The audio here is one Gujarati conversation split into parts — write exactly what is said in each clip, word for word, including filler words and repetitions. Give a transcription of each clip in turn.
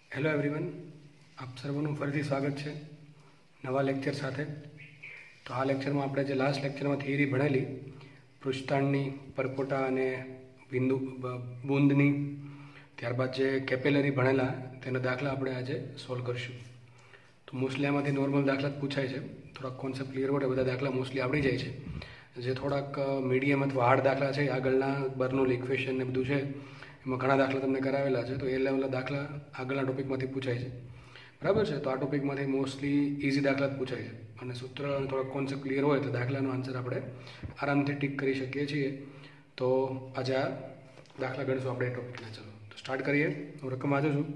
હેલો એવરીવન, આપ સર્વનું ફરીથી સ્વાગત છે નવા લેક્ચર સાથે. તો આ લેક્ચરમાં આપણે જે લાસ્ટ લેક્ચરમાં થિયરી ભણેલી પૃષ્ઠતાણની, પરપોટા અને બિંદુ બૂંદની, ત્યારબાદ જે કેપેલરી ભણેલા તેના દાખલા આપણે આજે સોલ્વ કરશું. તો મોસ્ટલી આમાંથી નોર્મલ દાખલા જ પૂછાય છે. થોડાક કોન્સેપ્ટ ક્લિયર હોય બધા દાખલા મોસ્ટલી આવડી જાય છે. જે થોડાક મીડિયમ અથવા હાર્ડ દાખલા છે, આગળના બર્નોલ ઇક્વેશન ને બધું છે, એમાં ઘણા દાખલા તમને કરાવેલા છે. તો એ લેવલના દાખલા આગળના ટોપિકમાંથી પૂછાય છે, બરાબર છે. તો આ ટોપિકમાંથી મોસ્ટલી ઇઝી દાખલા જ પૂછાય છે અને સૂત્ર થોડાક કોન્સેપ્ટ ક્લિયર હોય તો દાખલાનો આન્સર આપણે આરામથી ટીક કરી શકીએ છીએ. તો આજે આ દાખલા ગણીશું આપણે એ ટોપિકના. ચલો તો સ્ટાર્ટ કરીએ. હું રકમ વાંચું છું.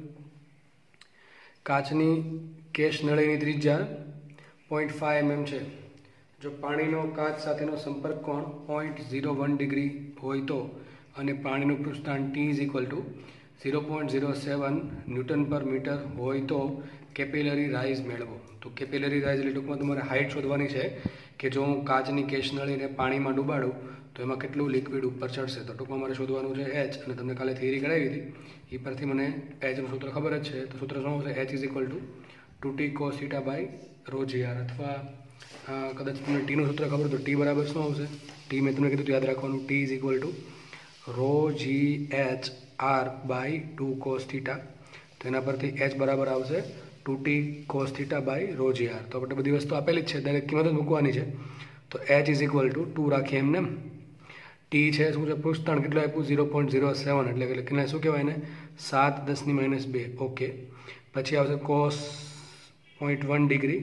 કાચની કેશ નળીની ત્રિજ્યા પોઈન્ટ ફાઈવ એમએમ છે. જો પાણીનો કાચ સાથેનો સંપર્ક કોણ પોઈન્ટ ઝીરો વન ડિગ્રી હોય તો અને પાણીનું પૃષ્ઠતાણ T is equal to zero point zero seven newton પર મીટર હોય તો કેપિલરી રાઇઝ મેળવો. તો કેપિલરી રાઇઝ એટલે ટૂંકમાં તમારે હાઇટ શોધવાની છે કે જો હું કાચની કેશ નળીને પાણીમાં ડૂબાડું તો એમાં કેટલું લિક્વિડ ઉપર ચડશે. તો ટૂંકમાં મારે શોધવાનું છે એચ, અને તમને કાલે થિયરી કરાવી હતી એ પરથી મને એચનું સૂત્ર ખબર જ છે. તો સૂત્ર શું આવશે? H is equal to two T cos theta by rho G R. અથવા કદાચ તમને ટીનું સૂત્ર ખબર તો ટી બરાબર શું આવશે? ટી મેં તમને કીધું યાદ રાખવાનું. T is equal to rho G H R by two cos theta. તો એના પરથી એચ બરાબર આવશે two T cos theta by rho G R. તો આપણે બધી વસ્તુ આપેલી જ છે, દરેક કિંમત જ મૂકવાની છે. તો H is equal to two રાખીએ એમને. ટી છે શું છે? પૃષ્ઠતાણ કેટલું આપ્યું? ઝીરો પોઈન્ટ ઝીરો સેવન એટલે કે કેટલા શું કહેવાય ને? સાત દસની માઇનસ બે. ઓકે. પછી આવશે કોસ પોઈન્ટ વન ડિગ્રી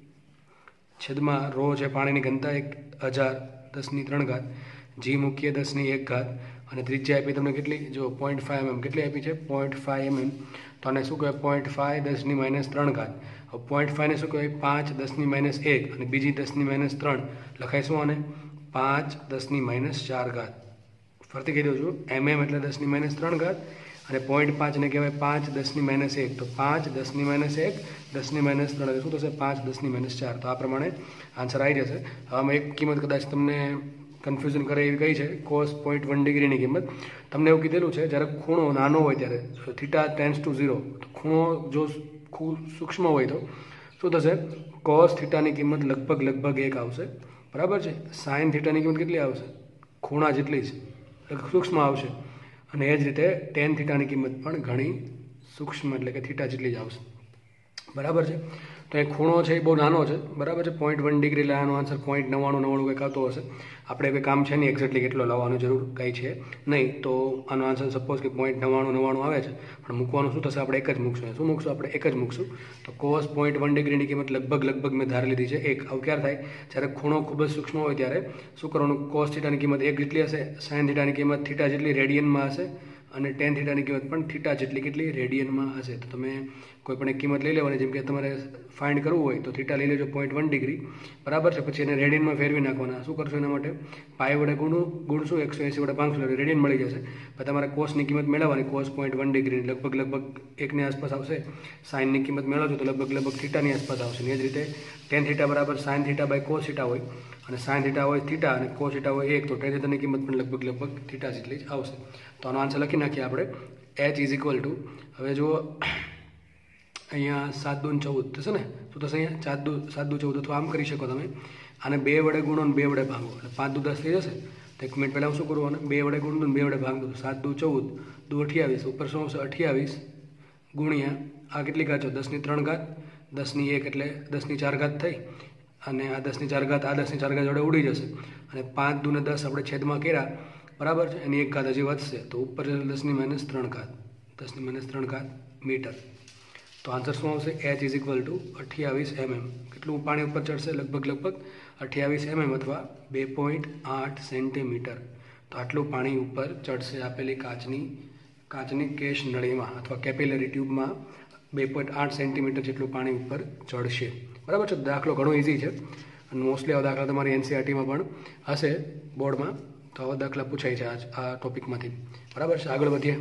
છેદમાં રો છે પાણીની ઘનતા એક હજાર દસની ત્રણ ઘાત, જી મૂકીએ દસની એક ઘાત, અને ત્રિજ્યા આપી તમને કેટલી? જો પોઈન્ટ ફાઈવ એમએમ. કેટલી આપી છે? Point five mm. તો આને શું કહેવાય? પોઈન્ટ ફાઈવ દસની માઇનસ ત્રણ ઘાત. હવે પોઈન્ટ ફાઈવને શું કહેવાય? પાંચ દસની માઇનસ એક, અને બીજી દસની માઇનસ ત્રણ લખાય શું આને? પાંચ દસની માઇનસ ચાર ઘાત. ફરતી કહી દઉં છું, એમએમ એટલે દસની માઇનસ ત્રણ ઘાત, અને પોઈન્ટ પાંચને કહેવાય પાંચ દસની માઇનસ એક. તો પાંચ દસની માઇનસ એક, દસની માઇનસ ત્રણ એટલે શું થશે? પાંચ દસની માઇનસ ચાર. તો આ પ્રમાણે આન્સર આવી જશે. હવે આમાં એક કિંમત કદાચ તમને કન્ફ્યુઝન કરે એવી કઈ છે, કોસ પોઈન્ટ વન ડિગ્રીની કિંમત. તમને એવું કીધેલું છે જ્યારે ખૂણો નાનો હોય ત્યારે થીટા ટેન્સ ટુ ઝીરો, તો ખૂણો જો સૂક્ષ્મ હોય તો શું થશે? કોસ થીટાની કિંમત લગભગ લગભગ એક આવશે, બરાબર છે. સાઇન થીટાની કિંમત કેટલી આવશે? ખૂણા જેટલી જ સૂક્ષ્મ આવશે. અને એ જ રીતે ટેન થીટાની કિંમત પણ ઘણી સૂક્ષ્મ એટલે કે થીટા જેટલી જ આવશે, બરાબર છે. તો એ ખૂણો છે એ બહુ નાનો છે, બરાબર છે. પોઈન્ટ વન ડિગ્રી એટલે આનો આન્સર પોઈન્ટ નવ્વાણું નવ્વાણું કંઈક આવતો હશે. આપણે કંઈ કામ છે નહીં એક્ઝેક્ટલી કેટલો લાવવાનું જરૂર કંઈ છે નહીં. તો આનો આન્સર સપોઝ કે પોઈન્ટ નવ્વાણું નવ્વાણું આવે છે, પણ મૂકવાનું શું થશે? આપણે એક જ મૂકશું. શું મૂકશું? આપણે એક જ મૂકશું. તો કોસ પોઈન્ટ વન ડિગ્રીની કિંમત લગભગ લગભગ મેં ધારી લીધી છે એક. આવું ક્યારે થાય? જ્યારે ખૂણો ખૂબ જ સૂક્ષ્મ હોય ત્યારે શું કરવાનું? કોસ થીટાની કિંમત એક જેટલી હશે, સાઇન થીટાની કિંમત થીટા જેટલી રેડિયનમાં હશે, અને ટેન થીટાની કિંમત પણ થીટા જેટલી કેટલી રેડિયનમાં હશે. તો તમે કોઈ પણ એક કિંમત લઈ લેવાની. જેમ કે તમારે ફાઇન્ડ કરવું હોય તો થીટા લઈ લેજો પોઈન્ટ વન ડિગ્રી, બરાબર છે. પછી એને રેડિયનમાં ફેરવી નાખવાના. શું કરશો એના માટે? પાય વડે ગુણું ગુણશું એકસો એંસી વડે પાંચસો એટલે રેડિયન મળી જશે. પછી તમારે કોસની કિંમત મેળવવાની. કોસ પોઈન્ટ વન ડિગ્રી લગભગ લગભગ એકની આસપાસ આવશે. સાઇનની કિંમત મેળવજો તો લગભગ લગભગ થીટાની આસપાસ આવશે. એ જ રીતે ટેન થીટા બરાબર sine theta by cos theta હોય, અને સાઇન થીટા હોય થીટા અને કોસ થીટા હોય એક, તો ટેન થીટાની કિંમત પણ લગભગ લગભગ થીટા જેટલી જ આવશે. તો આનો આન્સર લખી નાખીએ આપણે. એચ ઇઝ ઇક્વલ ટુ, હવે જુઓ અહીંયા સાત દૂન ચૌદ થશે ને? શું થશે? અહીંયા ચાર દુ સાત દુ ચૌદ. અથવા આમ કરી શકો તમે, આને બે વડે ગુણો અને બે વડે ભાગો એટલે પાંચ દુ દસ થઈ જશે. તો એક મિનિટ પહેલાં હું શું કરું? બે વડે ગુણું અને બે વડે ભાગ દઉં. સાત દુ ચૌદ, દુ અઠ્યાવીસ, ઉપર શું આવશે? અઠ્યાવીસ ગુણ્યા આ કેટલી ઘાત છે? દસની ત્રણ ઘાત, દસની એક એટલે દસની ચાર ઘાત થઈ, અને આ દસની ચાર ઘાત આ દસની ચાર ઘાત જોડે ઉડી જશે. અને પાંચ દુ ને દસ આપણે છેદમાં કર્યા, બરાબર છે. એની એક ઘાત હજી વધશે, તો ઉપર જશે દસની માઇનસ ત્રણ ઘાત, દસની માઇનસ ત્રણ ઘાત મીટર. તો આન્સર શું આવશે? એચ ઇઝ ઇક્વલ ટુ અઠ્યાવીસ એમએમ. કેટલું પાણી ઉપર ચડશે? લગભગ લગભગ અઠ્યાવીસ એમએમ અથવા બે પોઈન્ટ આઠ સેન્ટીમીટર. તો આટલું પાણી ઉપર ચડશે આપેલી કાચની કાચની કેશ નળીમાં અથવા કેપિલરી ટ્યુબમાં બે પોઈન્ટ આઠ સેન્ટીમીટર જેટલું પાણી ઉપર ચડશે, બરાબર છે. દાખલો ઘણો ઇઝી છે, અને મોસ્ટલી આવા દાખલા તમારી એનસીઆરટીમાં પણ હશે બોર્ડમાં. તો આવા દાખલા પૂછાય છે આજ આ ટોપિકમાંથી, બરાબર છે. આગળ વધીએ.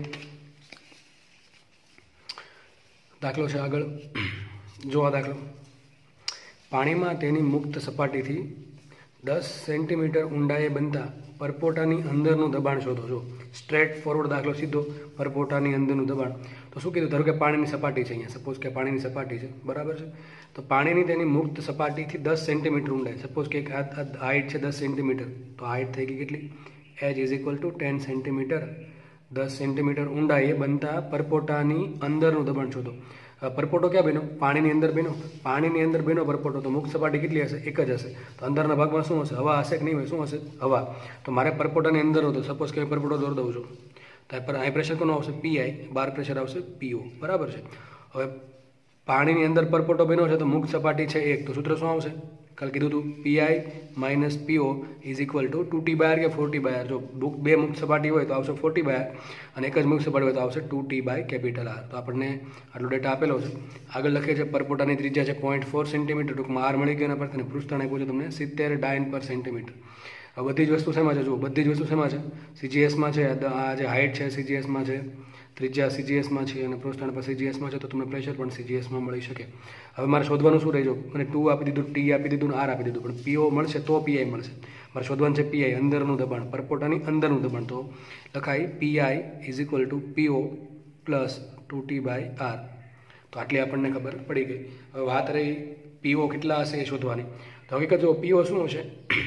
દાખલો છે આગળ. જો આ દાખલો, પાણીમાં તેની મુક્ત સપાટીથી દસ સેન્ટીમીટર ઊંડાઈએ બનતા પરપોટાની અંદરનું દબાણ શોધો. જો સ્ટ્રેટ ફોરવર્ડ દાખલો, સીધો પરપોટાની અંદરનું દબાણ. તો શું કીધું, ધારો કે પાણીની સપાટી છે અહીંયા, સપોઝ કે પાણીની સપાટી છે, બરાબર છે. તો પાણીની તેની મુક્ત સપાટીથી દસ સેન્ટીમીટર ઊંડાઈ, સપોઝ કે હાઇટ છે દસ સેન્ટીમીટર, તો હાઇટ થઈ ગઈ કેટલી, H is equal to ten centimetre. દસ સેન્ટીમીટર ઊંડાઈએ બનતા પરપોટાની અંદરનું દબાણ શોધો. પરપોટો ક્યાં બન્યો, પાણીની અંદર બન્યો. પાણીની અંદર બન્યો પરપોટો, તો મુક્ત સપાટી કેટલી હશે, એક જ હશે. તો અંદરના ભાગમાં શું હશે, હવા હશે કે નહીં હોય, શું હશે, હવા. તો મારે પરપોટાની અંદર હતો, સપોઝ કે પરપોટો દોર દઉં છું, તો પર હાઈ પ્રેશર કોનો આવશે, પીઆઈ, બાર પ્રેશર આવશે પીઓ, બરાબર છે. હવે પાણીની અંદર પરપોટો બન્યો છે, તો મુક્ત સપાટી છે એક, તો સૂત્ર શું આવશે, કાલ કીધું હતું, P I minus P O is equal to two T by R કે ફોર ટી બાય આર. જો બે મુક્ત સપાટી હોય તો આવશે ફોર ટી બાય આર, અને એક જ મુક્ત સપાટી હોય તો આવશે two T by capital R. તો આપણને આટલો ડેટા આપેલો છે. આગળ લખીએ છીએ પરપોટાની ત્રિજ્યા છે પોઈન્ટ ફોર સેન્ટીમીટર, ટૂંકમાં આર મળી ગયો એના પરથી, પૃષ્ઠાણ આપ્યું છે તમને સિત્તેર ડાયન પર સેન્ટીમીટર. હવે બધી જ વસ્તુ શેમાં છે, જુઓ બધી જ વસ્તુ શેમાં છે, સીજીએસમાં છે. આ જે હાઇટ છે સીજીએસમાં છે, ત્રિજ્યા સીજીએસમાં છે, અને પૃષ્ઠાણ પર સીજીએસમાં છે, તો તમને પ્રેશર પણ સીજીએસમાં મળી શકે. હવે મારે શોધવાનું શું રહેજો, મને ટુ આપી દીધું, ટી આપી દીધું, આર આપી દીધું, પણ પીઓ મળશે તો પીઆઈ મળશે. મારે શોધવાનું છે પીઆઈ, અંદરનું દબાણ, પરપોટાની અંદરનું દબાણ. તો લખાય પીઆઈ ઇઝ ઇક્વલ ટુ પીઓ plus two T by R. તો આટલી આપણને ખબર પડી ગઈ. હવે વાત રહી પીઓ કેટલા હશે એ શોધવાની. તો હકીકત જો પીઓ શું હશે,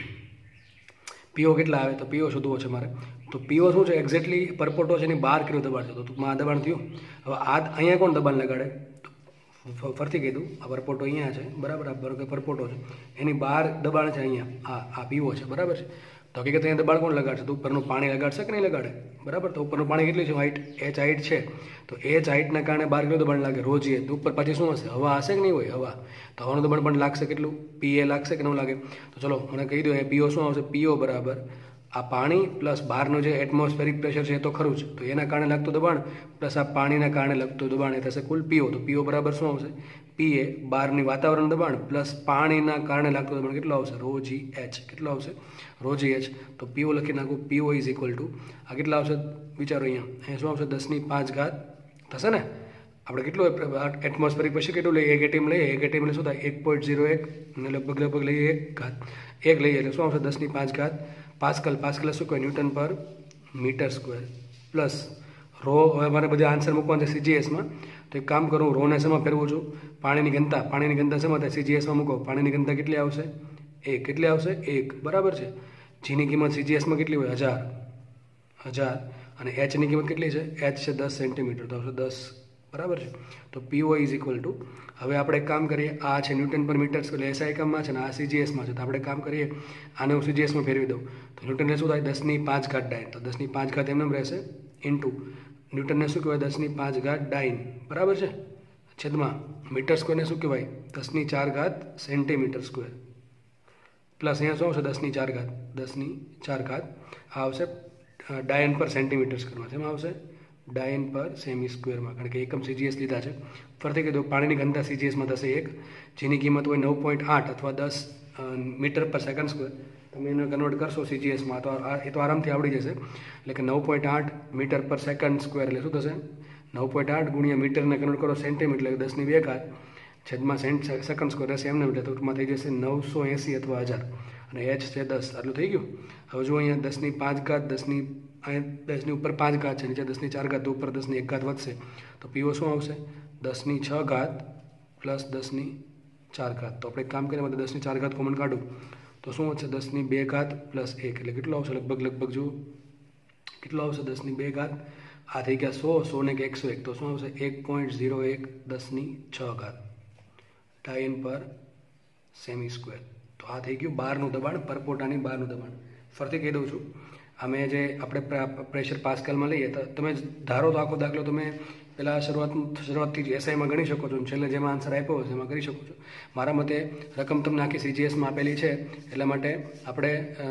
પીઓ કેટલા આવે, તો પીઓ શોધવો છે મારે. તો પીઓ શું છે, એક્ઝેક્ટલી પરપોટો છે એની બહાર કેટલું દબાણ છે, તો ટૂંકમાં આ દબાણ થયું. હવે આ અહીંયા કોણ દબાણ લગાડે, ફરતી કીધું, આ પરપોટો અહીંયા છે, બરાબર, આ બરાબર પરપોટો છે, એની બહાર દબાણ છે અહીંયા, આ આ પીઓ છે, બરાબર છે. તો હકીકત અહીંયા દબાણ કોણ લગાડશે, તો ઉપરનું પાણી લગાડશે કે નહીં લગાડે, બરાબર. તો ઉપરનું પાણી કેટલી છે, હાઇટ એચ હાઇટ છે, તો એચ હાઇટના કારણે બહાર કેટલું દબાણ લાગે, રોજીએ. તો ઉપર પછી શું હશે, હવા હશે કે નહીં હોય, હવા. તો હવાનું દબાણ પણ લાગશે કેટલું, પીએ લાગશે કે ન લાગે. તો ચલો મને કહી દો, એ પીઓ શું આવશે, પીઓ બરાબર આ પાણી પ્લસ બહારનું જે એટમોસ્ફેરિક પ્રેશર છે એ તો ખરું જ, તો એના કારણે લાગતું દબાણ પ્લસ આ પાણીના કારણે લાગતું દબાણ એ થશે કુલ પીઓ. તો પીઓ બરાબર શું આવશે, પીએ બહારની વાતાવરણ દબાણ પ્લસ પાણીના કારણે લાગતું દબાણ કેટલું આવશે, રો જી એચ. કેટલું આવશે, રો જી એચ. તો પીઓ લખી નાખું, પીઓ ઇઝ ઇક્વલ ટુ આ કેટલા આવશે, વિચારો અહીંયા, અહીંયા શું આવશે, દસની પાંચ ઘાત થશે ને. આપણે કેટલું એટમોસ્ફેરિક પ્રેશર કેટલું લઈએ, એક એટીએમ લઈએ, એક એટીએમ એટલે શું થાય, એક પોઈન્ટ ઝીરો એક, અને લગભગ લગભગ લઈએ એક ઘાત, એક લઈએ એટલે શું આવશે, દસની પાંચ ઘાત પાસ્કલ. પાસ્કલ શું કહે, ન્યૂટન પર મીટર સ્ક્વેર પ્લસ રો. હવે મારે બધા આન્સર મૂકવાના છે સીજીએસમાં. તો એક કામ કરું, રોને શેમાં ફેરવું છું, પાણીની ઘનતા, પાણીની ઘનતા શેમાં થાય, સીજીએસમાં મૂકો. પાણીની ઘનતા કેટલી આવશે, એક. કેટલી આવશે, એક, બરાબર છે. જીની કિંમત સીજીએસમાં કેટલી હોય, હજાર, હજાર. અને એચની કિંમત કેટલી છે, એચ છે દસ સેન્ટીમીટર, તો આવશે દસ, બરાબર છે. તો પીઓ ઇઝ ઇક્વલ ટુ, હવે આપણે એક કામ કરીએ, આ છે ન્યૂટન પર મીટર એટલે એસઆઈ એકમમાં છે ને આ સીજીએસમાં છે. તો આપણે કામ કરીએ, આને હું સીજીએસમાં ફેરવી દઉં, તો ન્યૂટનને શું થાય, દસની પાંચ ઘાત ડાઇન. તો દસની પાંચ ઘાત એમને રહેશે ઇન્ટુ ન્યૂટનને શું કહેવાય, દસની પાંચ ઘાત ડાઇન, બરાબર છે, છેદમાં મીટર સ્ક્વેરને શું કહેવાય, દસની ચાર ઘાત સેન્ટીમીટર સ્ક્વેર, પ્લસ અહીંયા શું આવશે, દસની ચાર ઘાત, દસની ચાર ઘાત આ આવશે ડાયન પર સેન્ટીમીટર સ્ક્વેરમાં. શેમાં આવશે, ડાયન પર સેમી સ્ક્વેરમાં, કારણ કે એકમ સીજીએસ લીધા છે. ફરીથી કીધું, પાણીની ઘનતા સીજીએસમાં થશે એક, જેની કિંમત હોય નવ પોઈન્ટ આઠ અથવા દસ મીટર પર સેકન્ડ સ્ક્વેર. તમે એને કન્વર્ટ કરશો સીજીએસમાં તો એ તો આરામથી આવડી જશે. એટલે કે નવ પોઈન્ટ આઠ મીટર પર સેકન્ડ સ્ક્વેર એટલે શું થશે, નવ પોઈન્ટ આઠ ગુણ્યા મીટરને કન્વર્ટ કરો સેન્ટીમીટર એટલે દસની બે ઘાત છેદમાં સેન્ટ સેકન્ડ સ્ક્વેર રહેશે એમને, એટલે ટૂંકમાં થઈ જશે નવસો એંસી અથવા હજાર, અને એચ છે દસ. આટલું થઈ ગયું. હવે જો અહીંયા દસની પાંચ ઘાત, દસની અહીંયા દસની ઉપર પાંચ ઘાત છે, નીચે દસની ચાર ઘાત, ઉપર દસની એક ઘાત વધશે, તો પીઓ શું આવશે, દસની છ ઘાત પ્લસ દસની ચાર ઘાત. તો આપણે એક કામ કરીએ, मतलब દસની ચાર ઘાત કોમન કાઢું તો શું વધશે, દસની બે ઘાત પ્લસ એક એટલે કેટલું આવશે, લગભગ લગભગ જુઓ કેટલું આવશે, દસની બે ઘાત, આ થઈ ગયા સો, સો ને કે એકસો એક, તો શું આવશે, એક પોઈન્ટ ઝીરો એક દસની છ ઘાત ડાયન પર સેમી સ્ક્વેર. તો આ થઈ ગયું બહારનું દબાણ, પરપોટાની બહારનું દબાણ. ફરીથી કહી દઉં છું, અમે જે આપણે પ્રેશર પાસ્કલમાં લઈએ, તો તમે ધારો તો આખો દાખલો તમે પહેલાં શરૂઆત શરૂઆતથી જ એસઆઈમાં ગણી શકો છો, છેલ્લે જેમાં આન્સર આપ્યો હશે એમાં કરી શકો છો. મારા મતે રકમ તમને આખી સીજીએસમાં આપેલી છે, એટલા માટે આપણે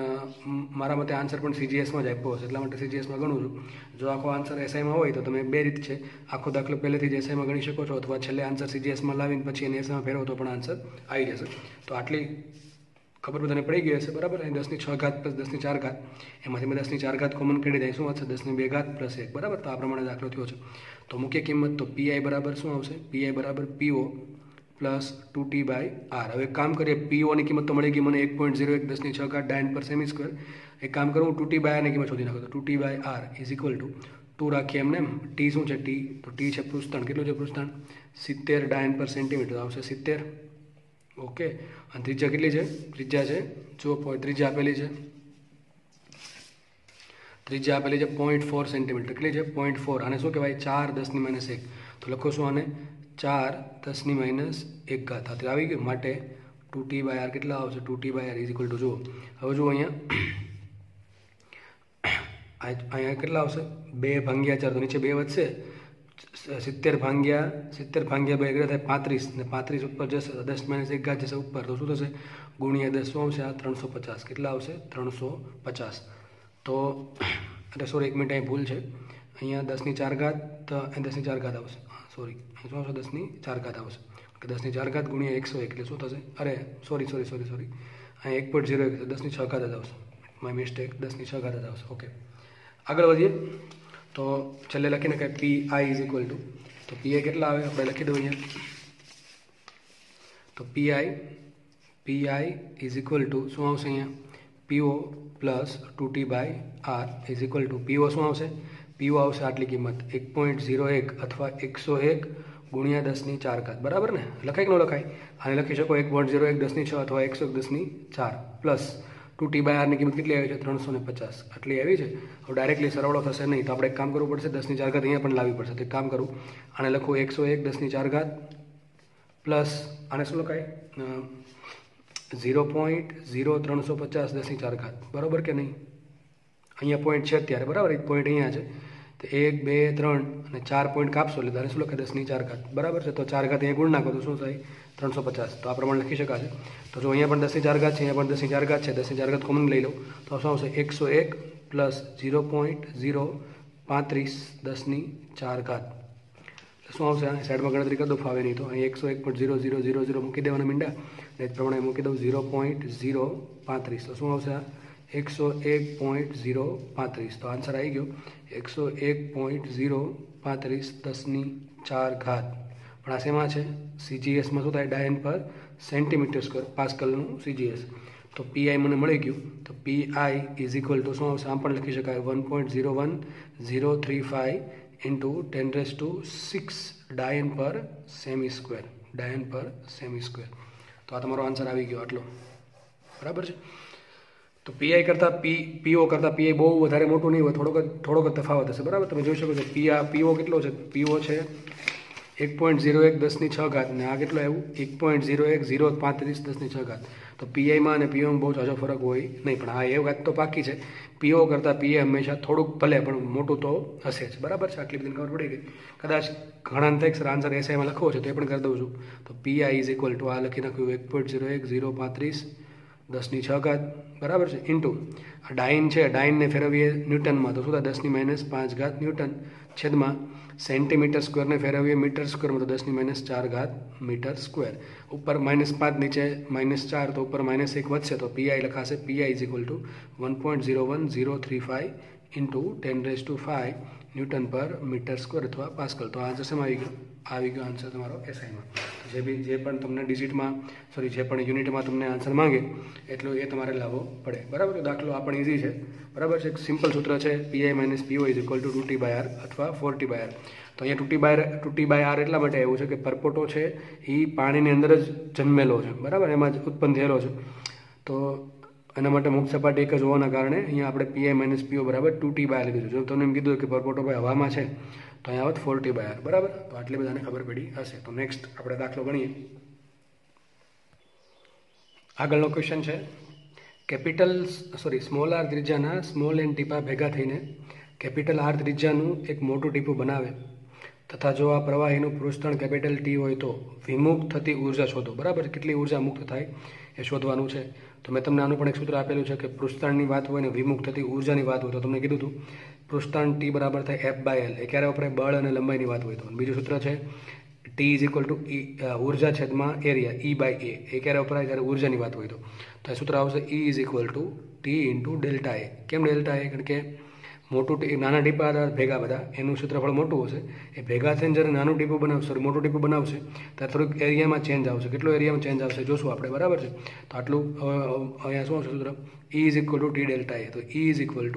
મારા મતે આન્સર પણ સીજીએસમાં જ આપ્યો હશે, એટલા માટે સીજીએસમાં ગણું છું. જો આખો આન્સર એસઆઈમાં હોય તો તમે બે રીત છે, આખો દાખલો પહેલેથી જ એસઆઈમાં ગણી શકો છો, અથવા છેલ્લે આન્સર સીજીએસમાં લાવીને પછી એને એસઆઈમાં ફેરવો તો પણ આન્સર આવી જશે. તો આટલી ખબર બધાને પડી ગઈ હશે, બરાબર. અહીં દસની છ ઘાત પ્લસ દસની ચાર ઘાત, એમાંથી મેં દસની ચાર ઘાત કોમન કાઢી દઈએ, શું વધશે, દસની બે ઘાત પ્લસ એક, બરાબર. તો આ પ્રમાણે દાખલો થયો છે. તો મુખ્ય કિંમત તો પીઆઈ બરાબર શું આવશે, પીઆઈ બરાબર P O plus two T by R. હવે કામ કરીએ, પીઓની કિંમત તો મળી ગઈ મને એક પોઈન્ટ ઝીરો એક દસની છ ઘાત ડાયન પર સેમી સ્ક્વેર. એક કામ કરું, હું ટુ ટી બાય આરની કિંમત શોધી નાખું, તો two T by R is equal to two રાખીએ એમને એમ. ટી શું છે? ટી તો ટી છે પૃષ્ઠાણ. કેટલું છે પૃષ્ઠાણ? સિત્તેર ડાયન પર સેન્ટીમીટર આવશે સિત્તેર. ઓકે. અને ત્રિજ્યા કેટલી છે? ત્રિજ્યા છે જો ત્રિજ્યા આપેલી છે ત્રિજ્યા આપેલી છે પોઈન્ટ ફોર સેન્ટીમીટર. કેટલી છે? Point four. આને શું કહેવાય? ચાર દસની માઇનસ એક. તો લખો શું આને? ચાર દસની માઇનસ એક ઘાત. આ આવી ગયું. માટે ટુ ટી બાય આર કેટલા આવશે? Two T by R is equal to જુઓ હવે જુઓ અહીંયા અહીંયા કેટલા આવશે? બે ભાંગ્યા ચાર. તો નીચે બે વધશે. સિત્તેર ભાંગ્યા સિત્તેર ભાંગ્યા બે કેટલા થાય? પાંત્રીસ. ને પાંત્રીસ ઉપર જશે દસ માઇનસ એક ઘાત જશે ઉપર. તો શું થશે? ગુણ્યા દસ શું આવશે? આ ત્રણસો પચાસ. કેટલા આવશે? ત્રણસો પચાસ. તો એટલે સોરી એક મિનિટ અહીં ભૂલ છે. અહીંયા દસની ચાર ઘાત તો અહીં દસની ચાર ઘાત આવશે. સોરી અહીં શું આવશે? દસની ચાર ઘાત આવશે. કે દસની ચાર ઘાત ગુણ્યા એકસો એક એટલે શું થશે? અરે સોરી સોરી સોરી સોરી અહીં એક પોઈન્ટ ઝીરો એક દસની છ ઘાત જ આવશે. My mistake. દસની છ ઘાત જ આવશે. ઓકે, આગળ વધીએ. તો છેલ્લે લખીને કે P I is equal to, તો પી આઈ કેટલા આવે આપણે લખી દઉં અહીંયા. તો P I P I is equal to શું આવશે અહીંયા? P O plus two T by R is equal to P O શું આવશે? પીઓ આવશે આટલી કિંમત એક પોઈન્ટ ઝીરો એક અથવા એકસો એક ગુણ્યા દસની ચાર ઘાત. બરાબર ને? લખાય કે ન લખાય? આને લખી શકો એક પોઈન્ટ ઝીરો એક દસની છ અથવા એકસો એક દસની ચાર પ્લસ ટુ ટી બાય આરની કિંમત કેટલી આવી છે? ત્રણસો ને પચાસ આટલી આવી છે. હવે ડાયરેક્ટલી સરવાળો થશે નહીં, તો આપણે એક કામ કરવું પડશે, દસની ચાર ઘાત અહીંયા પણ લાવવી પડશે. તો એક કામ કરું, આને લખું એકસો એક દસની ચાર ઘાત પ્લસ આને શું લખાય? ઝીરો પોઈન્ટ ઝીરો ત્રણસો પચાસ દસની ચાર ઘાત. બરાબર કે નહીં? અહીંયા પોઈન્ટ છે અત્યારે. બરાબર, એક પોઈન્ટ અહીંયા છે. તો એક બે ત્રણ અને ચાર પોઈન્ટ કાપશો એટલે તારે શું લખાય? દસની ચાર ઘાત. બરાબર છે? તો ચાર ઘાત અહીંયા ગુણ નાખો તો શું થાય? ત્રણસો પચાસ. તો આ પ્રમાણે લખી શકાશે. તો જો અહીંયા પણ દસની ચાર ઘાત છે, અહીંયા પણ દસની ચાર ઘાત છે. દસની ચાર ઘાત કોમન લઈ લો તો શું આવશે? એકસો એક પ્લસ ઝીરો પોઈન્ટ ઝીરો પાંત્રીસ દસની ચાર ઘાત. શું આવશે? સાઈડમાં ગણતરી કરી દો, ફાવે નહીં તો અહીં એકસો એક point zero zero zero zero મૂકી દેવાના મીંડા ને એ પ્રમાણે મૂકી દઉં ઝીરો પોઈન્ટ ઝીરો પાંત્રીસ. તો શું આવશે? એકસો એક પોઈન્ટ ઝીરો પાંત્રીસ. તો આન્સર આવી ગયો એકસો એક પોઈન્ટ ઝીરો પાંત્રીસ દસની ચાર ઘાત. પણ આ શેમાં છે? સીજીએસમાં શું થાય? ડાયન પર સેન્ટીમીટર સ્ક્વેર પાસ્કલનું સીજીએસ. તો પીઆઈ મને મળી ગયું. તો પીઆઈ ઇઝ ઇક્વલ ટુ શું આવશે? આમ પણ લખી શકાય one point zero one zero three five into ten raise to six dyne per cm square. ડાયન per cm square. તો આ તમારો આન્સર આવી ગયો આટલો. બરાબર છે? તો પીઆઈ કરતાં પી પીઓ કરતાં પીઆઈ બહુ વધારે મોટું નહીં હોય, થોડોક થોડોક જ તફાવત હશે. બરાબર? તમે જોઈ શકો છો પીઆ પીઓ કેટલો છે? પીઓ છે એક પોઈન્ટ ઝીરો એક દસની છ ઘાત ને આ કેટલો આવ્યું? એક પોઈન્ટ ઝીરો એક ઝીરો પાંત્રીસ દસની છ ઘાત. તો પીઆઈમાં અને પીઓમાં બહુ ઝાઝો ફરક હોય નહીં, પણ હા એ વાત તો પાકી છે. પીઓ કરતાં પીએ હંમેશા થોડુંક ભલે પણ મોટું તો હશે જ. બરાબર છે? આટલી બધી ખબર પડી ગઈ. કદાચ ઘણા થાય સર આન્સર એસઆઈમાં લખવો છે તો એ પણ કરી દઉં છું. તો પીઆઈ ઇઝ ઇક્વલ ટુ આ લખી નાખ્યું એક પોઈન્ટ ઝીરો એક ઝીરો પાંત્રીસ દસની છ ઘાત. બરાબર છે? ઇન્ટુ આ ડાઇન છે, ડાઇનને ફેરવીએ ન્યૂટનમાં તો શું થાય? દસની માઇનસ પાંચ ઘાત ન્યૂટન છેદમાં સેન્ટીમીટર સ્ક્વેરને ફેરવીએ મીટર સ્ક્વેરમાં તો દસની માઇનસ ચાર ઘાત મીટર સ્ક્વેર. ઉપર માઇનસ પાંચ નીચે માઇનસ ચાર તો ઉપર માઇનસ એક વધશે તો પીઆઈ લખાશે P I is equal to one point zero one zero three five into ten raise to five newton પર મીટર સ્ક્વેર અથવા પાસ્કલ. તો આન્સર શેમાં આવી ગયો? આવી ગયો આન્સર તમારો એસઆઈમાં. જે બી જે પણ તમને ડિજિટમાં સોરી જે પણ યુનિટમાં તમને આન્સર માંગે એટલો એ તમારે લાવવો પડે. બરાબર? દાખલો આ પણ ઇઝી છે. બરાબર છે? એક સિમ્પલ સૂત્ર છે P I minus P O is equal to two T by R અથવા ફોર ટી બાય આર. તો અહીંયા two T by two T by R એટલા માટે એવું છે કે પરપોટો છે એ પાણીની અંદર જ જન્મેલો છે. બરાબર? એમાં જ ઉત્પન્ન થયેલો છે. તો એના માટે મુક્ત સપાટી એક જ હોવાના કારણે અહીંયા આપણે પીઆઈ માઇનસ પીઓ બરાબર ટુ ટી બાય આર લીધું છે. જો તમને એમ કીધું કે પરપોટો ભાઈ હવામાં છે તો અહીંયા આવત ફોર ટી બાય આર. બરાબર? તો આટલી બધાને ખબર પડી હશે. તો નેક્સ્ટ આપણે દાખલો ગણીએ. આગળનો ક્વેશ્ચન છે કેપિટલ સોરી સ્મોલ આર ત્રિજ્યાના સ્મોલ એન ટીપા ભેગા થઈને કેપિટલ આર ત્રિજ્યાનું એક મોટું ટીપું બનાવે તથા જો આ પ્રવાહીનું પૃષ્ઠણ કેપિટલ ટી હોય તો વિમુક્ત થતી ઉર્જા શોધો. બરાબર? કેટલી ઉર્જા મુક્ત થાય એ શોધવાનું છે. તો મેં તમને આનું પણ એક સૂત્ર આપેલું છે કે પૃષ્ઠાણની વાત હોય ને વિમુક્ત થતી ઉર્જાની વાત હોય તો તમને કીધું હતું પૃષ્ઠાણ ટી બરાબર થાય એફ બાય એલ. એ ક્યારે વપરાય? બળ અને લંબાઈની વાત હોય તો. બીજું સૂત્ર છે T is equal to E ઉર્જા છેદમાં એરિયા ઈ બાય એ. એ ક્યારે વપરાય? જ્યારે ઉર્જાની વાત હોય તો. તો એ સૂત્ર આવશે E is equal to T into delta A. કેમ ડેલ્ટા એ? કારણ કે મોટું નાના ટીપા ભેગા બધા એનું ક્ષેત્રફળ મોટું હશે. એ ભેગા થઈને જ્યારે નાનું ટીપું બનાવશે સોરી મોટું ટીપું બનાવશે ત્યારે થોડુંક એરિયામાં ચેન્જ આવશે. કેટલો એરિયામાં ચેન્જ આવશે જોશું આપણે. બરાબર છે? તો આટલું અહીંયા શું આવશે સૂત્ર? E is equal to T delta A. તો E is equal to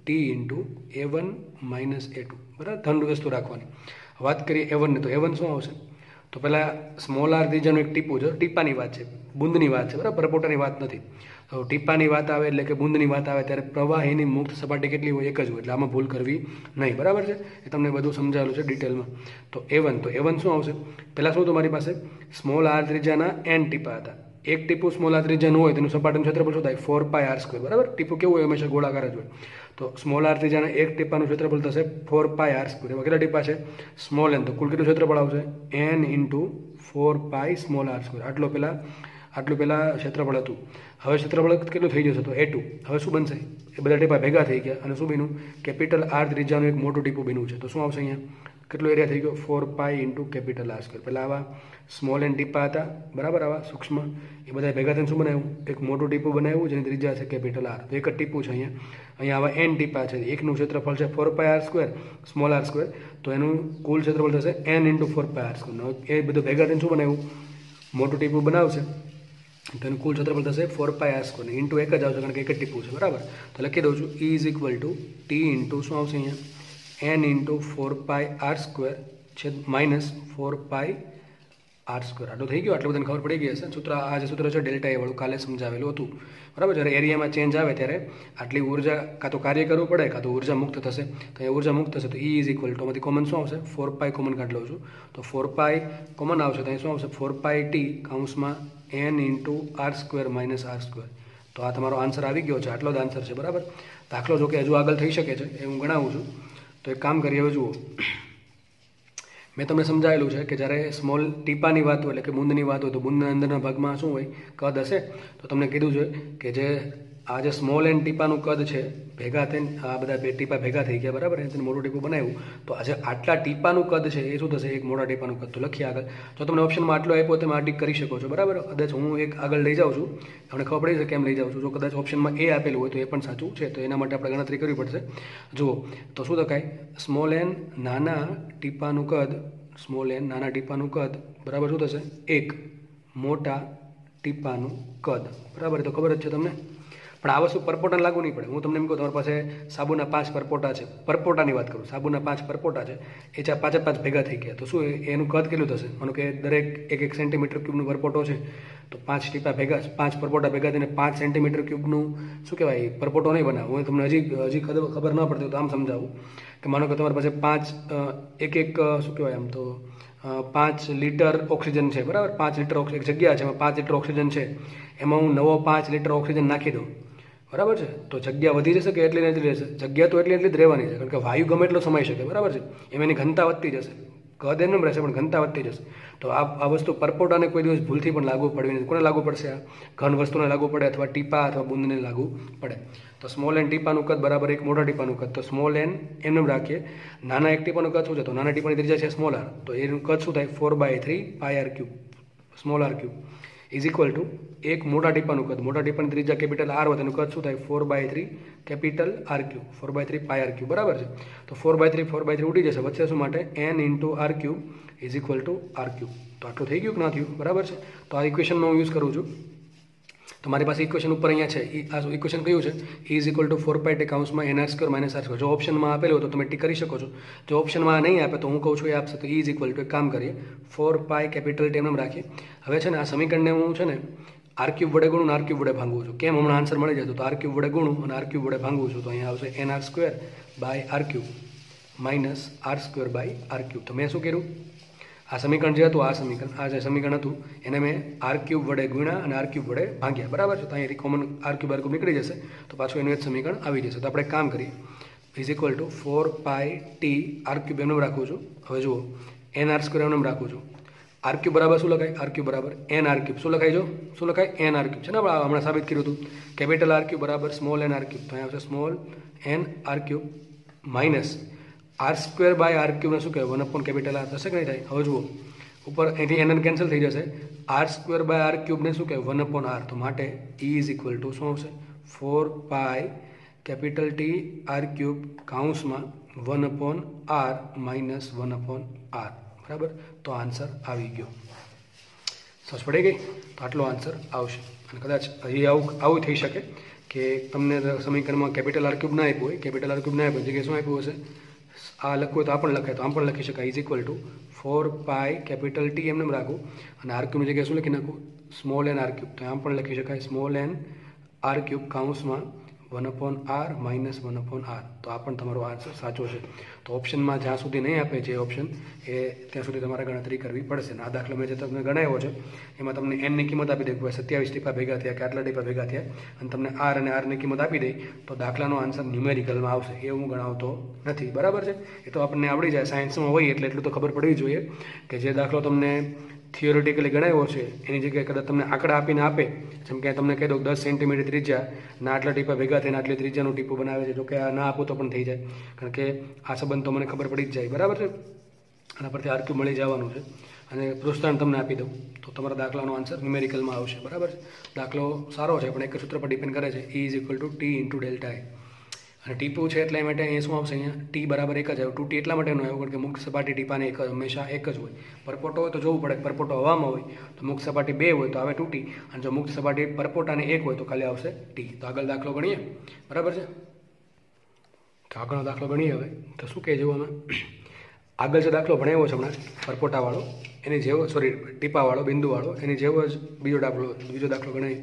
T into A one minus A two, બરાબર. ધન વસ્તુ રાખવાની. વાત કરીએ એ વનની, તો એ વન શું આવશે? તો પહેલાં સ્મોલ આર ત્રિજ્યાનું એક ટીપું છે, ટીપાની વાત છે, બુંદની વાત છે, બરાબર, પરપોટાની વાત નથી. તો ટીપાની વાત આવે એટલે કે બુંદની વાત આવે ત્યારે પ્રવાહીની મુક્ત સપાટી કેટલી હોય? એક જ હોય. એટલે આમાં ભૂલ કરવી નહીં, બરાબર છે. એ તમને બધું સમજાવેલું છે ડિટેલમાં. તો એ વન, તો એ વન શું આવશે? પહેલાં શું તમારી પાસે સ્મોલ આર ત્રિજ્યાના એન ટીપા હતા. એક ટીપું સ્મોલ આર ત્રિજ્યાનું હોય તેનું સપાટીનું ક્ષેત્રફળ શું થાય? ફોર પાય આર સ્ક્વેર, બરાબર. ટીપું કેવું હોય? હંમેશા ગોળાકાર જ હોય. તો સ્મોલ આર ત્રિજ્યાના એક ટીપાનું ક્ષેત્રફળ થશે ફોર પાય આર સ્ક્વેર. એમાં કેટલા ટીપા છે? Small N. તો કુલ કેટલું ક્ષેત્રફળ આવશે? N into four pi small R square. આટલો પહેલાં આટલું પહેલાં ક્ષેત્રફળ હતું. હવે ક્ષેત્રફળ કેટલું થઈ જશે? તો એ ટુ. હવે શું બનશે? એ બધા ટીપા ભેગા થઈ ગયા અને શું બન્યું? કેપિટલ આર ત્રિજ્યાનું એક મોટું ટીપું બન્યું છે. તો શું આવશે અહીંયા? કેટલો એરિયા થઈ ગયો? Four pi into capital R square. પહેલાં આવા સ્મોલ એન ટીપા હતા, બરાબર, આવા સૂક્ષ્મ, એ બધા ભેગા થઈને શું બનાવ્યું? એક મોટું ટીપું બનાવ્યું જેની ત્રિજ્યા છે કેપિટલ આર. તો એક જ ટીપું છે અહીંયા. અહીંયા આવા એન ટીપા છે. એકનું ક્ષેત્રફળ છે four pi R square, small R square. તો એનું કુલ ક્ષેત્રફળ થશે N into four pi R square. એ બધું ભેગા થઈને શું બનાવ્યું? મોટું ટીપું બનાવશે. તો એનું કુલ ક્ષેત્રફળ થશે four pi R square. Into એક જ આવશે કારણ કે એક જ ટીપું છે, બરાબર. તો લખી દઉં છું E is equal to T into શું આવશે અહીંયા? N into four pi R square છે minus four pi R square. આટલું થઈ ગયું. આટલું બધાને ખબર પડી ગઈ હશે. સૂત્ર આ જે સૂત્ર છે ડેલ્ટા એ વાળું કાલે સમજાવેલું હતું, બરાબર. જ્યારે એરિયામાં ચેન્જ આવે ત્યારે આટલી ઉર્જા કાં તો કાર્ય કરવું પડે કાં તો ઉર્જા મુક્ત થશે. તો એ ઉર્જા મુક્ત થશે તો ઈ ઇઝ ઇક્વલ ટુ આમાંથી કોમન શું આવશે? ફોર પાય કોમન કાઢી લઉં છું. તો ફોર પાય કોમન આવશે તો અહીં શું આવશે? ફોર પાય ટી કાઉન્સમાં N into R square minus R square. તો આ તમારો આન્સર આવી ગયો છે. આટલો જ આન્સર છે, બરાબર. દાખલો જો કે હજુ આગળ થઈ શકે છે એ હું ગણાવું છું. તો એક કામ કરીએ. હવે જુઓ, મેં તમને સમજાવેલું છે કે જ્યારે સ્મોલ ટીપાની વાત હોય એટલે કે બુંદની વાત હોય તો બુંદના અંદરના ભાગમાં શું હોય? કદ હશે. તો તમને કીધું છે કે જે આ જે સ્મોલ એન ટીપાનું કદ છે ભેગા થઈને આ બધા બે ટીપા ભેગા થઈ ગયા, બરાબર. એને મોટું ટીપું બનાવ્યું. તો આજે આટલા ટીપાનું કદ છે એ શું થશે? એક મોટા ટીપાનું કદ. તો લખીએ આગળ. જો તમને ઓપ્શનમાં આટલો આપ્યો તમે આ ટીક કરી શકો છો, બરાબર. કદાચ હું એક આગળ લઈ જાઉં છું, તમને ખબર પડી છે કેમ લઈ જાઉં છું. જો કદાચ ઓપ્શનમાં એ આપેલું હોય તો એ પણ સાચું છે. તો એના માટે આપણે ગણતરી કરવી પડશે. જુઓ તો શું લખાય? સ્મોલ એન નાના ટીપાનું કદ, સ્મોલ એન નાના ટીપાનું કદ બરાબર શું થશે? એક મોટા ટીપાનું કદ, બરાબર. તો ખબર જ છે તમને. પણ આ વસ્તુ પરપોટાને લાગુ નહીં પડે. હું તમને એમ કહું તમારી પાસે સાબુના પાંચ પરપોટા છે, પરપોટાની વાત કરું, સાબુના પાંચ પરપોટા છે, એ ચાર પાંચે પાંચ ભેગા થઈ ગયા તો શું એનું કદ કેટલું થશે? માનો કે દરેક એક એક સેન્ટીમીટર ક્યુબનું પરપોટો છે તો પાંચ ટીપા ભેગા, પાંચ પરપોટા ભેગા થઈને પાંચ સેન્ટીમીટર ક્યુબનું શું કહેવાય પરપોટો નહીં બનાવો. હું તમને હજી હજી ખબર ન પડતી તો આમ સમજાવું કે માનો કે તમારી પાસે પાંચ એક એક શું કહેવાય આમ તો પાંચ લીટર ઓક્સિજન છે, બરાબર. પાંચ લીટર એક જગ્યા છે એમાં પાંચ લીટર ઓક્સિજન છે, એમાં હું નવો પાંચ લીટર ઓક્સિજન નાખી દઉં, બરાબર છે. તો જગ્યા વધી જશે કે એટલી એટલી રહેશે? જગ્યા તો એટલી એટલી જ રહેવાની છે કારણ કે વાયુ ગમે એટલો સમાઈ શકે, બરાબર છે. એમાં એની ઘનતા વધતી જશે. કદ એમ રહેશે પણ ઘનતા વધતી જશે. તો આ આ વસ્તુ પરપોટાને કોઈ દિવસ ભૂલથી પણ લાગુ પડવી નથી. કોને લાગુ પડશે? આ ઘન વસ્તુને લાગુ પડે અથવા ટીપા અથવા બુંદને લાગુ પડે. તો સ્મોલ એન ટીપાનું કદ બરાબર એક મોટા ટીપાનું કદ. તો સ્મોલ એન એમ એમ રાખીએ. નાના એક ટીપાનું કદ શું છે? તો નાના ટીપાની ત્રિજ્યા છે સ્મોલ આર. તો એનું કદ શું થાય? Four by three pi R cube, small R cube is equal to એક મોટા ટીપાનું કદ, મોટા ટીપાની ત્રિજ્યા કેપિટલ આર હોય તેનું કદ શું થાય? Four by three capital R cube, four by three pi R cube, બરાબર છે. તો four by three four by three ઉડી જશે. વચ્ચે શું માટે? N into R cube is equal to R cube. તો આટલું થઈ ગયું કે ના થયું? બરાબર છે. તો આ ઇક્વેશનનો હું યુઝ કરું છું. તો મારી પાસે ઇક્વેશન ઉપર અહીંયા છે. આ ઇક્વેશન કયું છે? Is equal to four pi T કાઉન્સમાં N R square minus R square. જો ઓપ્શનમાં આપેલું હોય તો તમે ટીક કરી શકો છો. જો ઓપ્શનમાં નહીં આપે તો હું કહું છું એ આપશે. તો ઇઝ ઇક્વલ ટુ એક કામ કરીએ, ફોર પાય કેપિટલ ટી એમ રાખીએ. હવે છે ને આ સમીકરણને હું છે ને આર ક્યુબ વડે ગુણું આર ક્યુબ વડે ભાંગવું છું. કેમ? હમણાં આન્સર મળી જતો. તો આર ક્યુબ વડે ગુણું અને આર ક્યુબ વડે ભાંગવું છું. તો અહીંયા આવશે N R square by R cube minus R square by R cube. તો મેં શું કર્યું? આ સમીકરણ જે હતું, આ સમીકરણ આ જે સમીકરણ હતું એને મેં આર ક્યુબ વડે ગુણ્યા અને આર ક્યુબ વડે ભાગ્યા, બરાબર છે. તો અહીંયાથી common R cube R cube નીકળી જશે તો પાછું એનું એક સમીકરણ આવી જશે. તો આપણે કામ કરીએ, is equal to four pi T R cube એમનું રાખું છું. હવે જુઓ એન આર સ્ક્વેર એમનું રાખું છું. આર ક્યુબ બરાબર શું લખાય? આર ક્યુબ બરાબર એન આર ક્યુબ. શું લખાય? જો શું લખાય? એન આર ક્યુબ છે ને. આપણે હમણાં સાબિત કર્યું હતું કેપિટલ આર ક્યુબ બરાબર સ્મોલ એન આર ક્યુબ. તો અહીંયા આવશે small N R cube minus R square by R ક્યુબને શું કહેવાય? વન અપોન કેપિટલ આર થશે કે નહીં થાય? હવે જુઓ ઉપર અહીંથી એન એન કેન્સલ થઈ જશે. આર સ્ક્વેર બાય આર ક્યુબને શું કહેવાય? One upon R. તો માટે ઈ ઇઝ ઇક્વલ ટુ શું આવશે? Four pi capital T R cube કાઉન્સમાં one upon R minus one upon R, બરાબર. તો આન્સર આવી ગયો. સમજ પડી ગઈ? તો આટલો આન્સર આવશે. અને કદાચ હજી આવું આવું થઈ શકે કે તમને સમીકરણમાં કેપિટલ આર ક્યુબ ના આપ્યું હોય, કેપિટલ આર ક્યુબ ના આપ્યું જગ્યાએ શું આપ્યું હશે, આ લખવું હોય તો આ પણ લખાય, તો આમ પણ લખી શકાય, is equal to four pi capital T એમને રાખું અને આર ક્યુબની જગ્યાએ શું લખી નાખું, સ્મોલ એન આર ક્યુબ, તો આમ પણ લખી શકાય સ્મોલ એન આર ક્યુબ કાઉન્સમાં one upon R minus one upon R. તો આ પણ તમારો આન્સર સાચો છે. તો ઓપ્શનમાં જ્યાં સુધી નહીં આપે જે ઓપ્શન એ ત્યાં સુધી તમારે ગણતરી કરવી પડશે. આ દાખલા મેં જે તમને ગણાવ્યો છે એમાં તમને એનની કિંમત આપી દે કે સત્યાવીસ ટીપા ભેગા થયા કે આટલા ટીપા ભેગા થયા અને તમને આર અને આરની કિંમત આપી દે તો દાખલાનો આન્સર ન્યુમેરિકલમાં આવશે. એ હું ગણાવતો નથી, બરાબર છે. એ તો આપણને આવડી જાય, સાયન્સમાં હોય એટલે એટલું તો ખબર પડવી જોઈએ કે જે દાખલો તમને થિયોરિટિકલી ગણાવ્યો છે એની જગ્યાએ કદાચ તમને આંકડા આપીને આપે, જેમ કે તમને કહી દો દસ સેન્ટીમીટર ત્રિજ્યા ના આટલા ટીપા ભેગા થઈને આટલી ત્રિજ્યાનું ટીપું બનાવે છે, જો કે આ ના આપું તો પણ થઈ જાય, કારણ કે આ સંબંધ તો મને ખબર પડી જ જાય, બરાબર છે. આના પરથી આરક્યુ મળી જવાનું છે અને પ્રોત્સાહન તમને આપી દઉં તો તમારા દાખલાનો આન્સર ન્યુમેરિકલમાં આવશે, બરાબર છે. દાખલો સારો છે પણ એક સૂત્ર પર ડિપેન્ડ કરે છે, E is equal to T into delta A, અને ટીપું છે એટલે માટે અહીંયા શું આવશે, અહીંયા ટી બરાબર એક જ આવ્યું. ટુ ટી એટલા માટે આવ્યું કારણ કે મુક્ત સપાટી ટીપાને એક હંમેશા એક જ હોય. પરપોટો હોય તો જોવું પડે, પરપોટો હવામાં હોય તો મુક્ત સપાટી બે હોય તો આવે ટુ ટી, અને જો મુક્ત સપાટી પરપોટાને એક હોય તો ખાલી આવશે ટી. તો આગળ દાખલો ગણીએ, બરાબર છે. તો આગળનો દાખલો ગણીએ હવે તો શું કહે જેવું અમે આગળ જે દાખલો ભણાવ્યો છે હમણાં પરપોટાવાળો એની જેવો, સોરી ટીપાવાળો બિંદુવાળો, એની જેવો જ બીજો દાખલો બીજો દાખલો ગણાય.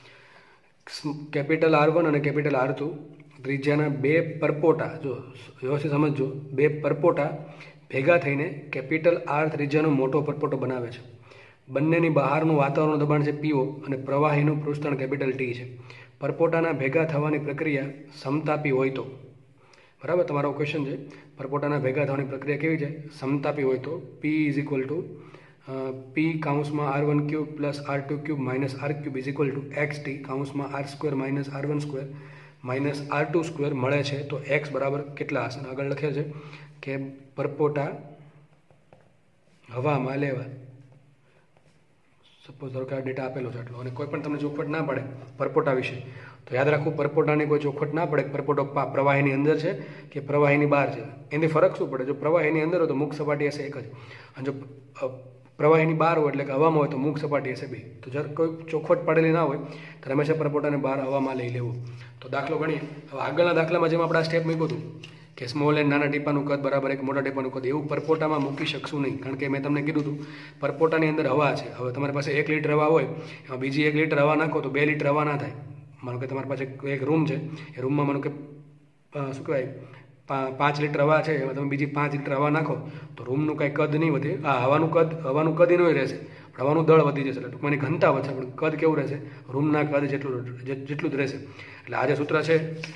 કેપિટલ આર વન અને કેપિટલ આર ટુ ત્રિજ્યાના બે પરપોટા, જો વ્યવસ્થિત સમજજો, બે પરપોટા ભેગા થઈને કેપિટલ આર ત્રિજ્યાનો મોટો પરપોટો બનાવે છે. બંનેની બહારનું વાતાવરણ દબાણ છે પીઓ અને પ્રવાહીનું પૃષ્ઠાણ કેપિટલ ટી છે. પરપોટાના ભેગા થવાની પ્રક્રિયા સમતાપી હોય તો, બરાબર, તમારો ક્વેશ્ચન છે પરપોટાના ભેગા થવાની પ્રક્રિયા કેવી છે, સમતાપી હોય તો P is equal to P કાઉન્સમાં R one cube plus R two cube minus R cube is equal to X T કાઉન્સમાં R square minus R one square minus R two square મળે છે. તો એક્સ બરાબર કેટલા હશે, આગળ લખે છે કે પરપોટા હવામાં લેવા, સપોઝ ધારો કે આ ડેટા આપેલો છે આટલો, અને કોઈ પણ તમને ચોખવટ ના પડે પરપોટા વિશે તો યાદ રાખવું પરપોટાની કોઈ ચોખવટ ના પડે પરપોટો પ્રવાહીની અંદર છે કે પ્રવાહીની બહાર છે, એની ફરક શું પડે. જો પ્રવાહીની અંદર હોય તો મુક્ત સપાટી હશે એક જ, અને જો પ્રવાહીની બહાર હોય એટલે કે હવામાં હોય તો મુક્ત સપાટી હશે બે. તો જ્યારે કોઈ ચોખવટ પડેલી ના હોય તો હંમેશા પરપોટાને બહાર હવામાં લઈ લેવું. તો દાખલો ગણીએ. હવે આગળના દાખલામાં જેમ આપણે આ સ્ટેપ મૂક્યું હતું કે સ્મોલ એન્ડ નાના ટીપાનું કદ બરાબર એક મોટા ટીપાનું કદ, એવું પરપોટામાં મૂકી શકશું નહીં, કારણ કે મેં તમને કીધું હતું પરપોટાની અંદર હવા છે. હવે તમારી પાસે એક લીટર હવા હોય એમાં બીજી એક લીટર હવા નાખો તો બે લીટર હવા ના થાય. માનો કે તમારી પાસે એક રૂમ છે, એ રૂમમાં માનો કે શું કહેવાય પાંચ લીટર હવા છે, એમાં તમે બીજી પાંચ લીટર હવા નાખો તો રૂમનું કાંઈ કદ નહીં વધે. હા, હવાનું કદ હવાનું કદ એનું રહેશે, પણ હવાનું દળ વધી જશે, એટલે ટૂંકમાં એની ઘનતા વધશે, પણ કદ કેવું રહેશે, રૂમના કદ જેટલું જેટલું જ રહેશે. એટલે આ જે સૂત્ર છે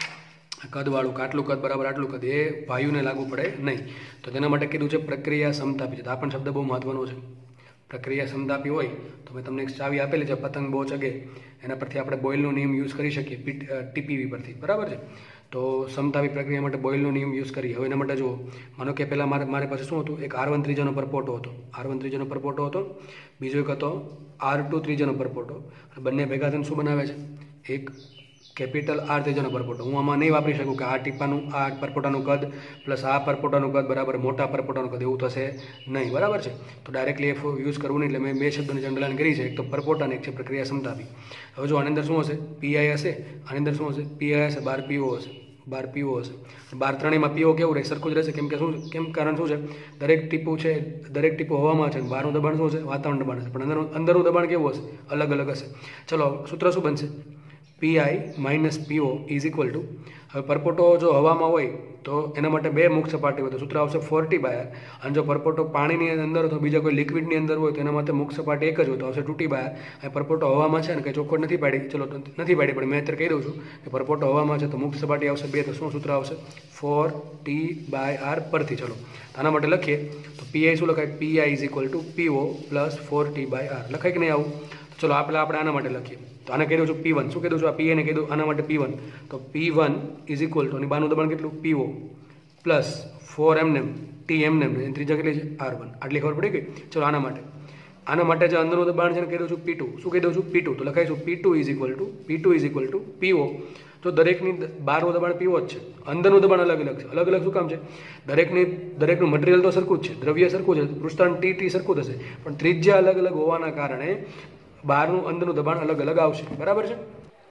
કદવાળું કે આટલું કદ બરાબર આટલું કદ, એ વાયુને લાગુ પડે નહીં. તો તેના માટે કીધું છે પ્રક્રિયા સમતાપી છે. તો આ પણ શબ્દ બહુ મહત્વનો છે. પ્રક્રિયા સમતાપી હોય તો મેં તમને એક ચાવી આપેલી છે પતંગ બહુ ચગે, એના પરથી આપણે બોઇલનો નિયમ યુઝ કરી શકીએ ટીપીવી પરથી, બરાબર છે. તો સમતાપી પ્રક્રિયા માટે બોઇલનો નિયમ યુઝ કરીએ. હવે એના માટે જુઓ, માનો કે પહેલાં મારે મારી પાસે શું હતું, એક આર વન ત્રીજાનો પરપોટો હતો, આર વન ત્રીજાનો પરપોટો હતો, બીજો એક હતો આર ટુ ત્રીજાનો પરપોટો, બંને ભેગા થઈને શું બનાવે છે, એક કેપિટલ આર ત્રીજાનો પરપોટો. હું આમાં નહીં વાપરી શકું કે આ ટીપાનું આ પરપોટાનું કદ પ્લસ આ પરપોટાનું કદ બરાબર મોટા પરપોટાનું કદ, એવું થશે નહીં, બરાબર છે. તો ડાયરેક્ટલી એફ યુઝ કરવું નહીં, એટલે મેં બે શબ્દોની અંડરલાઈન કરી છે, એક તો પરપોટા અને એક છે પ્રક્રિયા સમતાપી. હવે જો આની અંદર શું હશે, પીઆઈ હશે, આની અંદર શું હશે, પીઆઈ હશે, બાર પીઓ હશે, બાર પીઓ હશે, બાર ત્રણેયમાં પીઓ કેવું રહે, સરખું જ રહેશે. કેમ કે શું, કેમ કારણ શું છે, દરેક ટીપું છે, દરેક ટીપું હવામાં છે, બહારનું દબાણ શું હશે, વાતાવરણ દબાણ હશે, પણ અંદરનું અંદરનું દબાણ કેવું હશે, અલગ અલગ હશે. ચલો સૂત્ર શું બનશે, P I minus P O is equal to, હવે પરપોટો જો હવામાં હોય તો એના માટે બે મુક્ત સપાટી હોય તો સૂત્ર આવશે ફોર્ટી બાય આર, અને જો પરપોટો પાણીની અંદર તો બીજા કોઈ લિક્વિડની અંદર હોય તો એના માટે મુક્ત સપાટી એક જ હોય તો આવશે ટૂટી બાય આર. અને પરપોટો હવામાં છે ને કંઈ ચોખ્ખટ નથી પાડી, ચલો નથી પાડી પણ મેં અત્યારે કહી દઉં છું કે પરપોટો હવામાં છે તો મુક્ત સપાટી આવશે બે, તો શું સૂત્ર આવશે, ફોર ટી બાય આર પરથી. ચલો આના માટે લખીએ તો પીઆઈ શું લખાય, પીઆઈ ઇઝ ઇક્વલ ટુ પીઓ plus four T by R, લખાય કે નહીં આવું. ચલો આપણે આપણે આના માટે લખીએ, તો આને કહી દઉં છું પી વન, શું કહી દઉં છું, આ પીએને કહી દઉં આના માટે પી વન, તો P one is equal to, અને બારનું દબાણ કેટલું, પીઓ પ્લસ ફોર એમનેમ ટી એમનેમ, ત્રીજા કેટલી છે, આર વન. આટલી ખબર પડી ગઈ. ચલો આના માટે આના માટે જે અંદરનું દબાણ છે ને કહી દઉં છું પી ટુ, શું કહી દઉં છું, પી ટુ, તો લખાઈશું P two is equal to P two is equal to PO. તો દરેકની બહારનું દબાણ પીઓ જ છે, અંદરનું દબાણ અલગ અલગ છે. અલગ અલગ શું કામ છે, દરેકની દરેકનું મટીરિયલ તો સરખું જ છે, દ્રવ્ય સરખું છે, પૃષ્ઠાંત ટી ટી સરખું થશે, પણ ત્રિજ્યા અલગ અલગ હોવાના કારણે બહારનું અંદરનું દબાણ અલગ અલગ આવશે, બરાબર છે.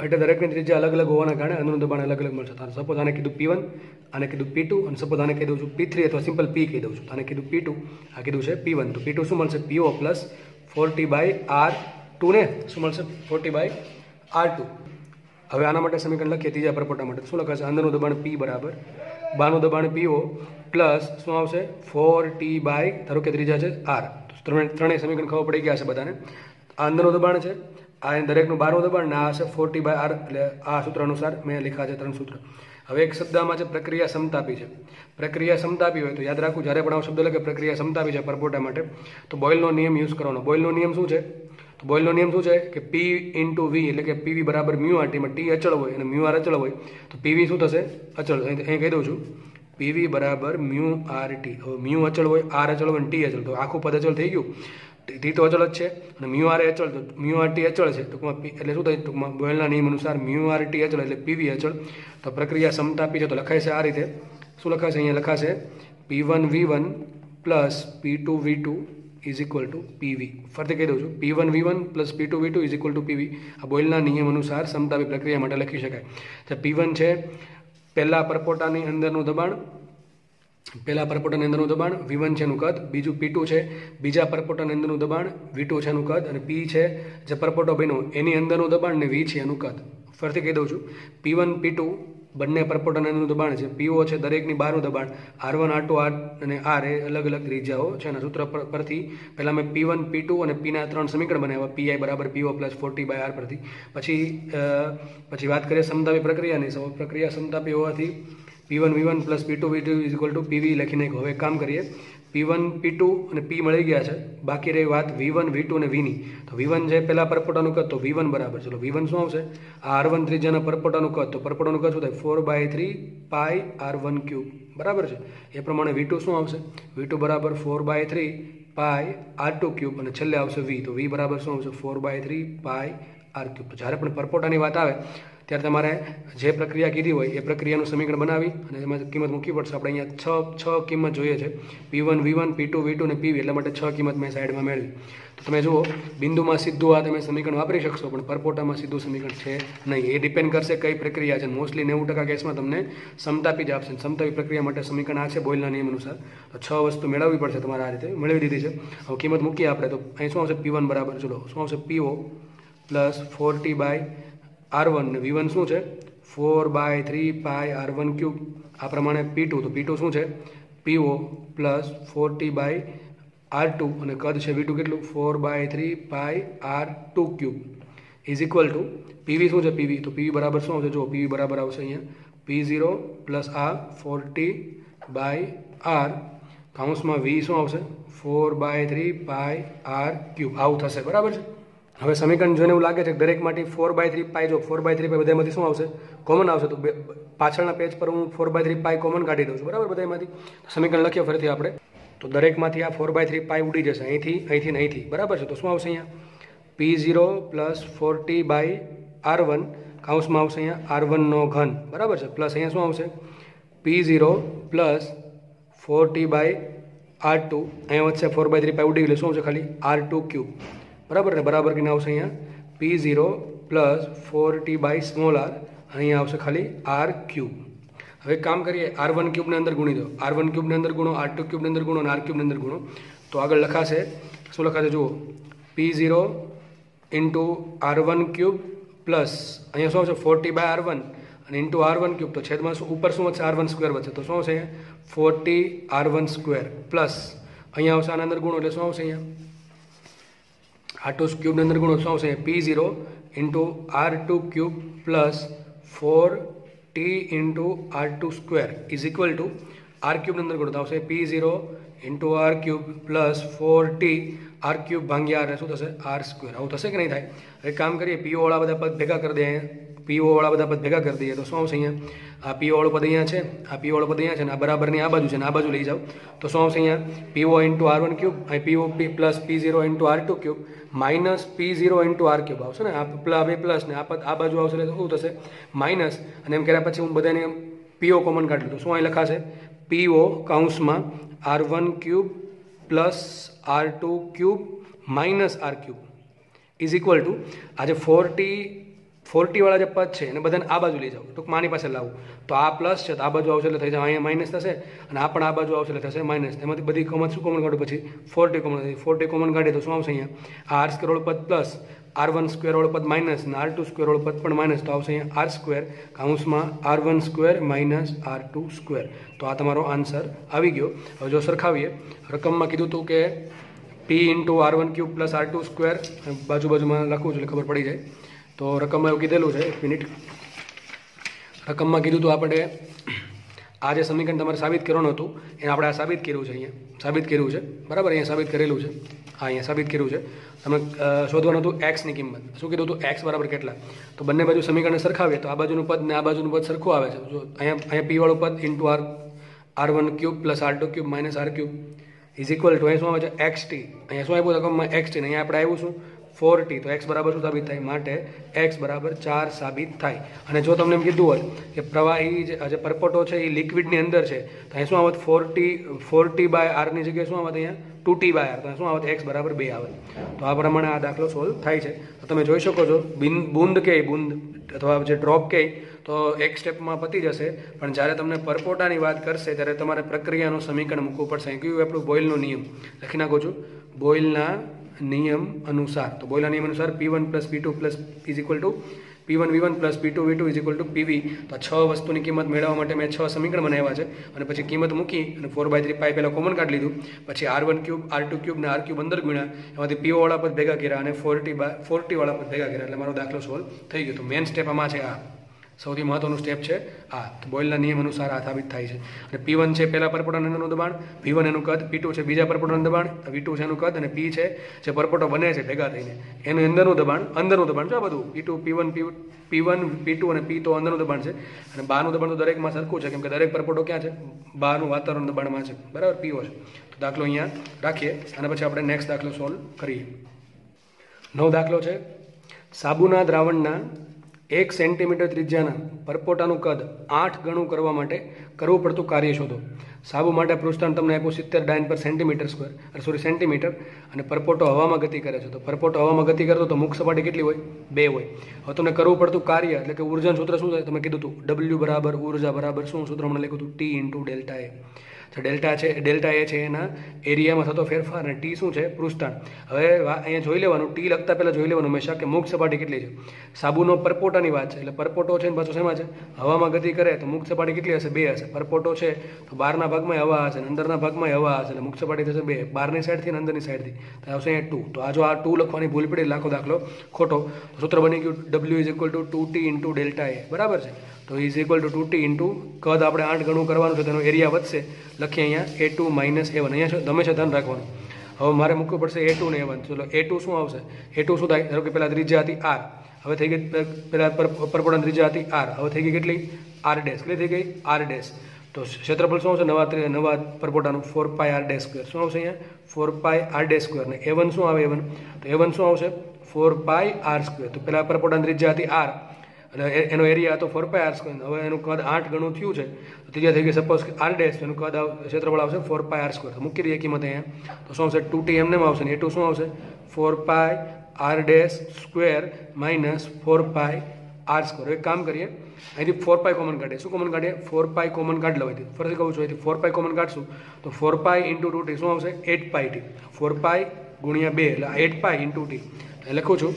એટલે દરેકની ત્રિજ્યા અલગ અલગ હોવાના કારણે અંદરનું દબાણ અલગ અલગ મળશે. સપોઝ આને કીધું પી વન, આને કીધું પી ટુ, અને સપોઝ આને કહી દઉં છું પી થ્રી અથવા સિમ્પલ પી કહી દઉં છું. આને કીધું પી ટુ, આ કીધું છે પી વન. તો પી ટુ શું મળશે? PO plus four T by R two ને શું મળશે? Four T by R two. હવે આના માટે સમીકરણ લખીએ ત્રીજા પરપોટા માટે. શું લખાશે? અંદરનું દબાણ પી બરાબર બહારનું દબાણ પીઓ પ્લસ શું આવશે? ફોર ટી બાય ધારો કે ત્રીજા છે આર. ત્રણેય સમીકરણ ખબર પડી ગયા છે બધાને. આ અંદરનું દબાણ છે, આ દરેકનું બારનું દબાણ, ને આ હશે ફોર્ટી બાય આર. એટલે આ સૂત્ર અનુસાર મેં લખ્યા છે ત્રણ સૂત્ર. હવે એક શબ્દમાં છે પ્રક્રિયા સમતાપી છે. પ્રક્રિયા સમતાપી હોય તો યાદ રાખવું, જ્યારે પણ આ શબ્દ લખે પ્રક્રિયા સમતાપી છે પરપોટા માટે, તો બોયલનો નિયમ યુઝ કરવાનો. બોયલનો નિયમ શું છે? તો બોયલનો નિયમ શું છે કે પી ઇન્ટુ વી એટલે કે પીવી બરાબર મ્યુ આર ટીમાં ટી અચળ હોય અને મ્યુ આર અચળ હોય તો પીવી શું થશે? અચળ. અહીં કહી દઉં છું પીવી બરાબર મ્યુ આર ટી. હવે મ્યુ અચળ હોય, આર અચળ હોય અને ટી અચળ, તો આખું પદ અચળ થઈ ગયું. ટી તો અચળ જ છે અને મ્યુ આર એ અચળ, તો મ્યુ આર ટી અચળ છે. ટૂંકમાં એટલે શું થાય? ટૂંકમાં બોયલના નિયમ અનુસાર મ્યુ આર ટી અચળ એટલે પીવી અચળ. તો પ્રક્રિયા સમતાપી છે તો લખાય છે આ રીતે. શું લખાશે? અહીંયા લખાશે P one V one plus P two V two is equal to PV. ફરીથી કહી દઉં છું P one V one plus P two V two is equal to PV. આ બોયલના નિયમ અનુસાર સમતાપી પ્રક્રિયા માટે લખી શકાય. તો પી વન છે પહેલા પરપોટાની અંદરનું દબાણ, પહેલા પરપોટાની અંદરનું દબાણ, વી વન છે એનું કદ. બીજું પી ટુ છે બીજા પરપોટાની અંદરનું દબાણ, વી ટુ છે એનું કદ. અને પી છે જે પરપોટો બન્યો એની અંદરનું દબાણ, ને વી છે એનું કદ. ફરીથી કહી દઉં છું પી વન પી ટુ બંને પરપોટાના અંદરનું દબાણ છે. પીઓ છે દરેકની બહારનું દબાણ. R one R two R અને આર એ અલગ અલગ ત્રિજ્યાઓ છે. એના સૂત્ર પરથી પહેલાં મેં પી વન પી ટુ અને પીના ત્રણ સમીકરણ બનાવ્યા. પીઆઈ બરાબર P O plus four T by R પરથી. પછી પછી વાત કરીએ સમતાપી પ્રક્રિયાની. પ્રક્રિયા સમતાપી હોવાથી P one V one plus P two V two is equal to PV લખીને. હવે એક કામ કરીએ, પી વન પી ટુ અને પી મળી ગયા છે. બાકી રહી વાત વી વન વી ટુ અને વીની. તો વી વન છે પહેલા પરપોટાનું કદ, તો વી વન બરાબર. ચલો વી વન શું આવશે? આ આર વન ત્રિજ્યાના પરપોટાનું કદ, તો પરપોટાનું કદ શું થાય? Four by three pi R one cube. બરાબર છે. એ પ્રમાણે વી ટુ શું આવશે? વી ટુ બરાબર four by three pi R two cube અને છેલ્લે આવશે વી. તો વી બરાબર શું આવશે? Four by three pi R cube. તો જ્યારે પણ પરપોટાની વાત આવે ત્યારે તમારે જે પ્રક્રિયા કીધી હોય એ પ્રક્રિયાનું સમીકરણ બનાવી અને એમાં કિંમત મૂકવી પડશે. આપણે અહીંયા છ છ કિંમત જોઈએ છે, P one V one P two V two અને પીવી. એટલા માટે છ કિંમત મેં સાઈડમાં મેળવી. તો તમે જુઓ બિંદુમાં સીધું આ તમે સમીકરણ વાપરી શકશો, પણ પરપોટામાં સીધું સમીકરણ છે નહીં. એ ડિપેન્ડ કરશે કઈ પ્રક્રિયા છે. મોસ્ટલી નેવું ટકા કેસમાં તમને સમતાપી જ આપશે. સમતાપી પ્રક્રિયા માટે સમીકરણ આ છે બોયલના નિયમ અનુસાર. તો છ વસ્તુ મેળવવી પડશે તમારે. આ રીતે મેળવી દીધી છે. હવે કિંમત મૂકીએ આપણે. તો અહીં શું આવશે? પી વન બરાબર ચલો શું આવશે? PO plus four T by R one ને વી વન શું છે? Four by three pi R one cube. આ પ્રમાણે પી ટુ, તો પી ટુ શું છે? PO plus four T by R two અને કદ છે વી ટુ કેટલું? Four by three pi R two cube is equal to PV શું છે? પીવી તો પીવી બરાબર શું આવશે? જો પીવી બરાબર આવશે અહીંયા પી ઝીરો પ્લસ આ ફોર્ટી બાય આર કાઉન્સમાં વી શું આવશે? Four by three pi R cube. આવું થશે. બરાબર છે. હવે સમીકરણ જોઈને એવું લાગે છે કે દરેકમાંથી ફોર બાય થ્રી પાય, જો ફોર બાય થ્રી પાય બધામાંથી શું આવશે? કોમન આવશે. તો પાછળના પેજ પર હું four by three pi common કાઢી દઉં છું. બરાબર બધામાંથી સમીકરણ લખીએ ફરીથી આપણે. તો દરેકમાંથી આ ફોર બાય થ્રી પાય ઉડી જશે અહીંથી અહીંથી અહીંથી. બરાબર છે. તો શું આવશે અહીંયા? P zero plus four T by R one કાઉન્સમાં આવશે અહીંયા આર વનનો ઘન. બરાબર છે. પ્લસ અહીંયા શું આવશે? P zero plus four T by R two. અહીંયા વચ્ચે ફોર બાય થ્રી પાય ઉડી ગયેલું. શું આવશે? ખાલી આર ટુ ક્યુબ. બરાબર ને? બરાબર કરીને આવશે અહીંયા P zero plus four T by small R. અહીંયા આવશે ખાલી આર ક્યુબ. હવે કામ કરીએ, આર વન ક્યુબની અંદર ગુણી દો. આર વન ક્યુબની અંદર ગુણો, આર ટુ ક્યુબની અંદર ગુણો અને આર ક્યુબની અંદર ગુણો. તો આગળ લખાશે શું લખાશે? જુઓ P zero into R one cube plus અહીંયા શું આવશે? ફોર્ટી બાય આર વન અને ઇન્ટુ આર વન ક્યુબ. તો છેદમાં શું ઉપર શું વધશે? આર વન સ્ક્વેર વધશે. તો શું આવશે? Four T R one square plus અહીંયા આવશે આના અંદર ગુણો એટલે શું આવશે? અહીંયા આર ટુ ક્યુબની અંદર ગુણો શું આવશે? P zero into R two cube plus four T into R two square is equal to R ક્યુબની અંદર ગુણો આવશે P zero into R cube plus four T R cube ભાંગ્યા આર શું થશે? R square. આવું થશે કે નહીં થાય? હવે કામ કરીએ, પીઓ વાળા બધા પદ ભેગા કરી દઈએ. પીઓ વાળા બધા પદ ભેગા કરી દઈએ તો શું આવશે? અહીંયા આ પીઓ વાળું પદ અહીંયા છે, આ પીઓ વાળું પદ અહીંયા છે ને આ બરાબરની આ બાજુ છે ને આ બાજુ લઈ જાઓ તો શું આવશે? અહીંયા પીઓ ઇન્ટુ આર વન ક્યુબ અહીં PO P plus P zero into R two cube minus P zero into R cube આવશે ને. આ બે પ્લસ ને આ પદ આ બાજુ આવશે એટલે શું થશે? માઇનસ. અને એમ કર્યા પછી હું બધાને પીઓ કોમન કાઢી લઉં તો શું અહીં લખાશે? પીઓ કાઉન્સમાં R one cube plus R two cube minus R cube is equal to આજે ફોર્ટી ફોર્ટીવાળા જે પદ છે એને બધાને આ બાજુ લઈ જાઓ, ટૂંકમાં આની પાસે લાવું તો આ પ્લસ છે તો આ બાજુ આવશે એટલે થઈ જાય અહીંયા માઇનસ થશે, અને આ પણ આ બાજુ આવશે એટલે થશે માઇનસ. એમાંથી બધી કોમન શું કોમન કાઢું પછી ફોર્ટી કોમન ફોર્ટી કોમન કાઢીએ તો શું આવશે અહીંયા આ આર સ્ક્વેરવાળું પદ પ્લસ આર વન સ્ક્વેરવાળું પદ માઇનસ અને આર ટુ સ્ક્વેરવાળું પદ પણ માઇનસ, તો આવશે અહીંયા આર સ્ક્વેર કાઉન્સમાં R one square minus R two square. તો આ તમારો આન્સર આવી ગયો. હવે જો સરખાવીએ, રકમમાં કીધું હતું કે P into R one cube plus R two square, બાજુ બાજુમાં લખવું એટલે ખબર પડી જાય. તો રકમમાં એવું કીધેલું છે, એક મિનિટ, રકમમાં કીધું હતું આપણે આ જે સમીકરણ તમારે સાબિત કરવાનું હતું એને આપણે આ સાબિત કર્યું છે, અહીંયા સાબિત કર્યું છે બરાબર, અહીંયા સાબિત કરેલું છે, હા અહીંયા સાબિત કર્યું છે. તમે શોધવાનું હતું એક્સની કિંમત, શું કીધું હતું એક્સ બરાબર કેટલા, તો બંને બાજુ સમીકરણને સરખાવીએ તો આ બાજુનું પદ ને આ બાજુનું પદ સરખું આવે છે. જો અહીંયા અહીંયા પી વાળું પદ into R R one cube plus R two cube minus R cube is equal to અહીંયા શું આવે છે એક્સ ટી, અહીંયા શું આપ્યું રકમમાં એક્સ ટી, અહીંયા આપણે આવ્યું શું ફોર્ટી, તો એક્સ બરાબર શું સાબિત થાય, માટે એક્સ બરાબર ચાર સાબિત થાય. અને જો તમને એમ કીધું હોય કે પ્રવાહી જે પરપોટો છે એ લિક્વિડની અંદર છે તો અહીંયા શું આવત ફોર્ટી ફોર્ટી બાય આરની જગ્યાએ શું આવત અહીંયા ટુ ટી બાય આર, તો શું આવત એક્સ બરાબર બે આવે. તો આ પ્રમાણે આ દાખલો સોલ્વ થાય છે. તો તમે જોઈ શકો છો બિન બુંદ કે બુંદ અથવા જે ડ્રોપ કે તો એક સ્ટેપમાં પતી જશે, પણ જ્યારે તમને પરપોટાની વાત કરશે ત્યારે તમારે પ્રક્રિયાનું સમીકરણ મૂકવું પડશે. કયું આપણું બોઇલનો નિયમ લખી નાખું છું, બોઇલના નિયમ અનુસાર. તો બોઇલના નિયમ અનુસાર P one plus P two plus is equal to P one V one plus P two V two is equal to PV. તો છ વસ્તુની કિંમત મેળવવા માટે મેં છ સમીકરણ બનાવ્યા છે, અને પછી કિંમત મૂકી અને ફોર બાય થ્રી પાઈ પહેલાં કોમન કાઢી લીધું, પછી R one cube R two cube ને આર ક્યુબ અંદર ગુણ્યા, એમાંથી પીઓ વાળા પદ ભેગા કર્યા અને ફોર્ટી બાય ફોર્ટી વાળા પદ ભેગા કર્યા, એટલે મારો દાખલો સોલ્વ થઈ ગયો. તો મેન સ્ટેપ આમાં છે, આ સૌથી મહત્વનું સ્ટેપ છે આ. તો બોઇલના નિયમ અનુસાર આ સાબિત થાય છે. અને પી વન છે પહેલા પરપોટાના અંદરનું દબાણ, વી વન એનું કદ, પી ટુ છે બીજા પરપોટાનું દબાણ, વી ટુ છે એનું કદ, અને પી છે જે પરપોટો બને છે ભેગા થઈને એનું અંદરનું દબાણ, અંદરનું દબાણ જો આ બધું P two P one P P one P two અને પી તો અંદરનું દબાણ છે, અને બહારનું દબાણ તો દરેકમાં સરખું છે કેમ કે દરેક પરપોટો ક્યાં છે બહારનું વાતાવરણ દબાણમાં છે બરાબર, પીઓ છે. તો દાખલો અહીંયા રાખીએ અને પછી આપણે નેક્સ્ટ દાખલો સોલ્વ કરીએ. નવો દાખલો છે, સાબુના દ્રાવણના એક સેન્ટીમીટર ત્રિજ્યાના પરપોટાનું કદ આઠ ગણું કરવા માટે કરવું પડતું કાર્ય શોધો. સાબુ માટે પૃષ્ઠાંત તમને આપ્યું સિત્તેર ડાયન per centimetre square sorry centimetre, અને પરપોટો હવામાં ગતિ કરે છે. તો પરપોટો હવામાં ગતિ કરતો તો મુખ સપાટી કેટલી હોય, બે હોય. હવે તમને કરવું પડતું કાર્ય એટલે કે ઉર્જાનું સૂત્ર શું થાય, તમે કીધું હતું ડબલ્યુ બરાબર ઉર્જા બરાબર શું સૂત્ર મને લખ્યું હતું T into delta A. Delta છે ડેલ્ટા એ છે એના એરિયામાં થતો ફેરફાર, અને ટી શું છે પૃષ્ઠાંત. હવે અહીંયા જોઈ લેવાનું, ટી લખતા પહેલાં જોઈ લેવાનું હંમેશા કે મુખ સપાટી કેટલી છે. સાબુનો પરપોટાની વાત છે એટલે પરપોટો છે ને પાછો શેમાં છે હવામાં ગતિ કરે તો મુખ સપાટી કેટલી હશે, બે હશે. પરપોટો છે તો બહારના ભાગમાં હવા હશે, અંદરના ભાગમાં હવા હશે, એટલે મુખ સપાટી થશે બે, બહારની સાઈડથી અને અંદરની સાઈડથી. તો આવશે અહીંયા ટુ. તો આ જો આ ટુ લખવાની ભૂલ પડી લાખો દાખલો ખોટો. સૂત્ર બની ગયું W is equal to two T into delta A બરાબર છે. તો is equal to two T into કદ આપણે આઠ ગણું કરવાનું છે, તેનો એરિયા વધશે, લખીએ અહીંયા A two minus A one. અહીંયા હંમેશા ધ્યાન રાખવાનું. હવે મારે મૂકવું પડશે એ ટુ ને એ વન. ચલો એ ટુ શું આવશે, એ ટુ શું થાય, ધારો કે પહેલાં ત્રિજ્યા હતી આર, હવે થઈ ગઈ પહેલાં પરપોટાની ત્રિજ્યા હતી આર, હવે થઈ ગઈ કેટલી આર ડેશ, કેટલી થઈ ગઈ આર ડેશ. તો ક્ષેત્રફળ શું આવશે નવા નવા પરપોટાનું four pi R dash square, શું આવશે અહીંયા four pi R dash square, ને એ વન શું આવે એ વન, તો એ વન શું આવશે ફોર પાય આર સ્ક્વેર. તો પહેલાં પરપોટાની ત્રિજ્યા હતી આર એટલે એનો એરિયા હતો ફોર પાય આર સ્ક્વેર, હવે એનું કદ આઠ ગણું થયું છે તો ત્રીજા થઈ ગઈ સપોઝ આર ડેશ, એનું કદ ક્ષેત્રફળ આવશે ફોર પાય આર સ્ક્વેર. તો મૂકી દઈએ કિંમત અહીંયા, તો શું આવશે ટુ ટી એમને આવશે ને એ ટુ શું આવશે four pi R dash square minus four pi R square. એક કામ કરીએ, અહીંથી ફોર પાય કોમન કાઢીએ, શું કોમન કાઢીએ ફોર પાય કોમન કાઢ લો. અહીંથી ફરીથી કહું છું, અહીંથી ફોર પાય કોમન કાઢશું તો four pi into two T શું આવશે eight pi T, four pi ગુણ્યા બે એટલે એટ પાય ઇન્ટુ ટી. લખું છું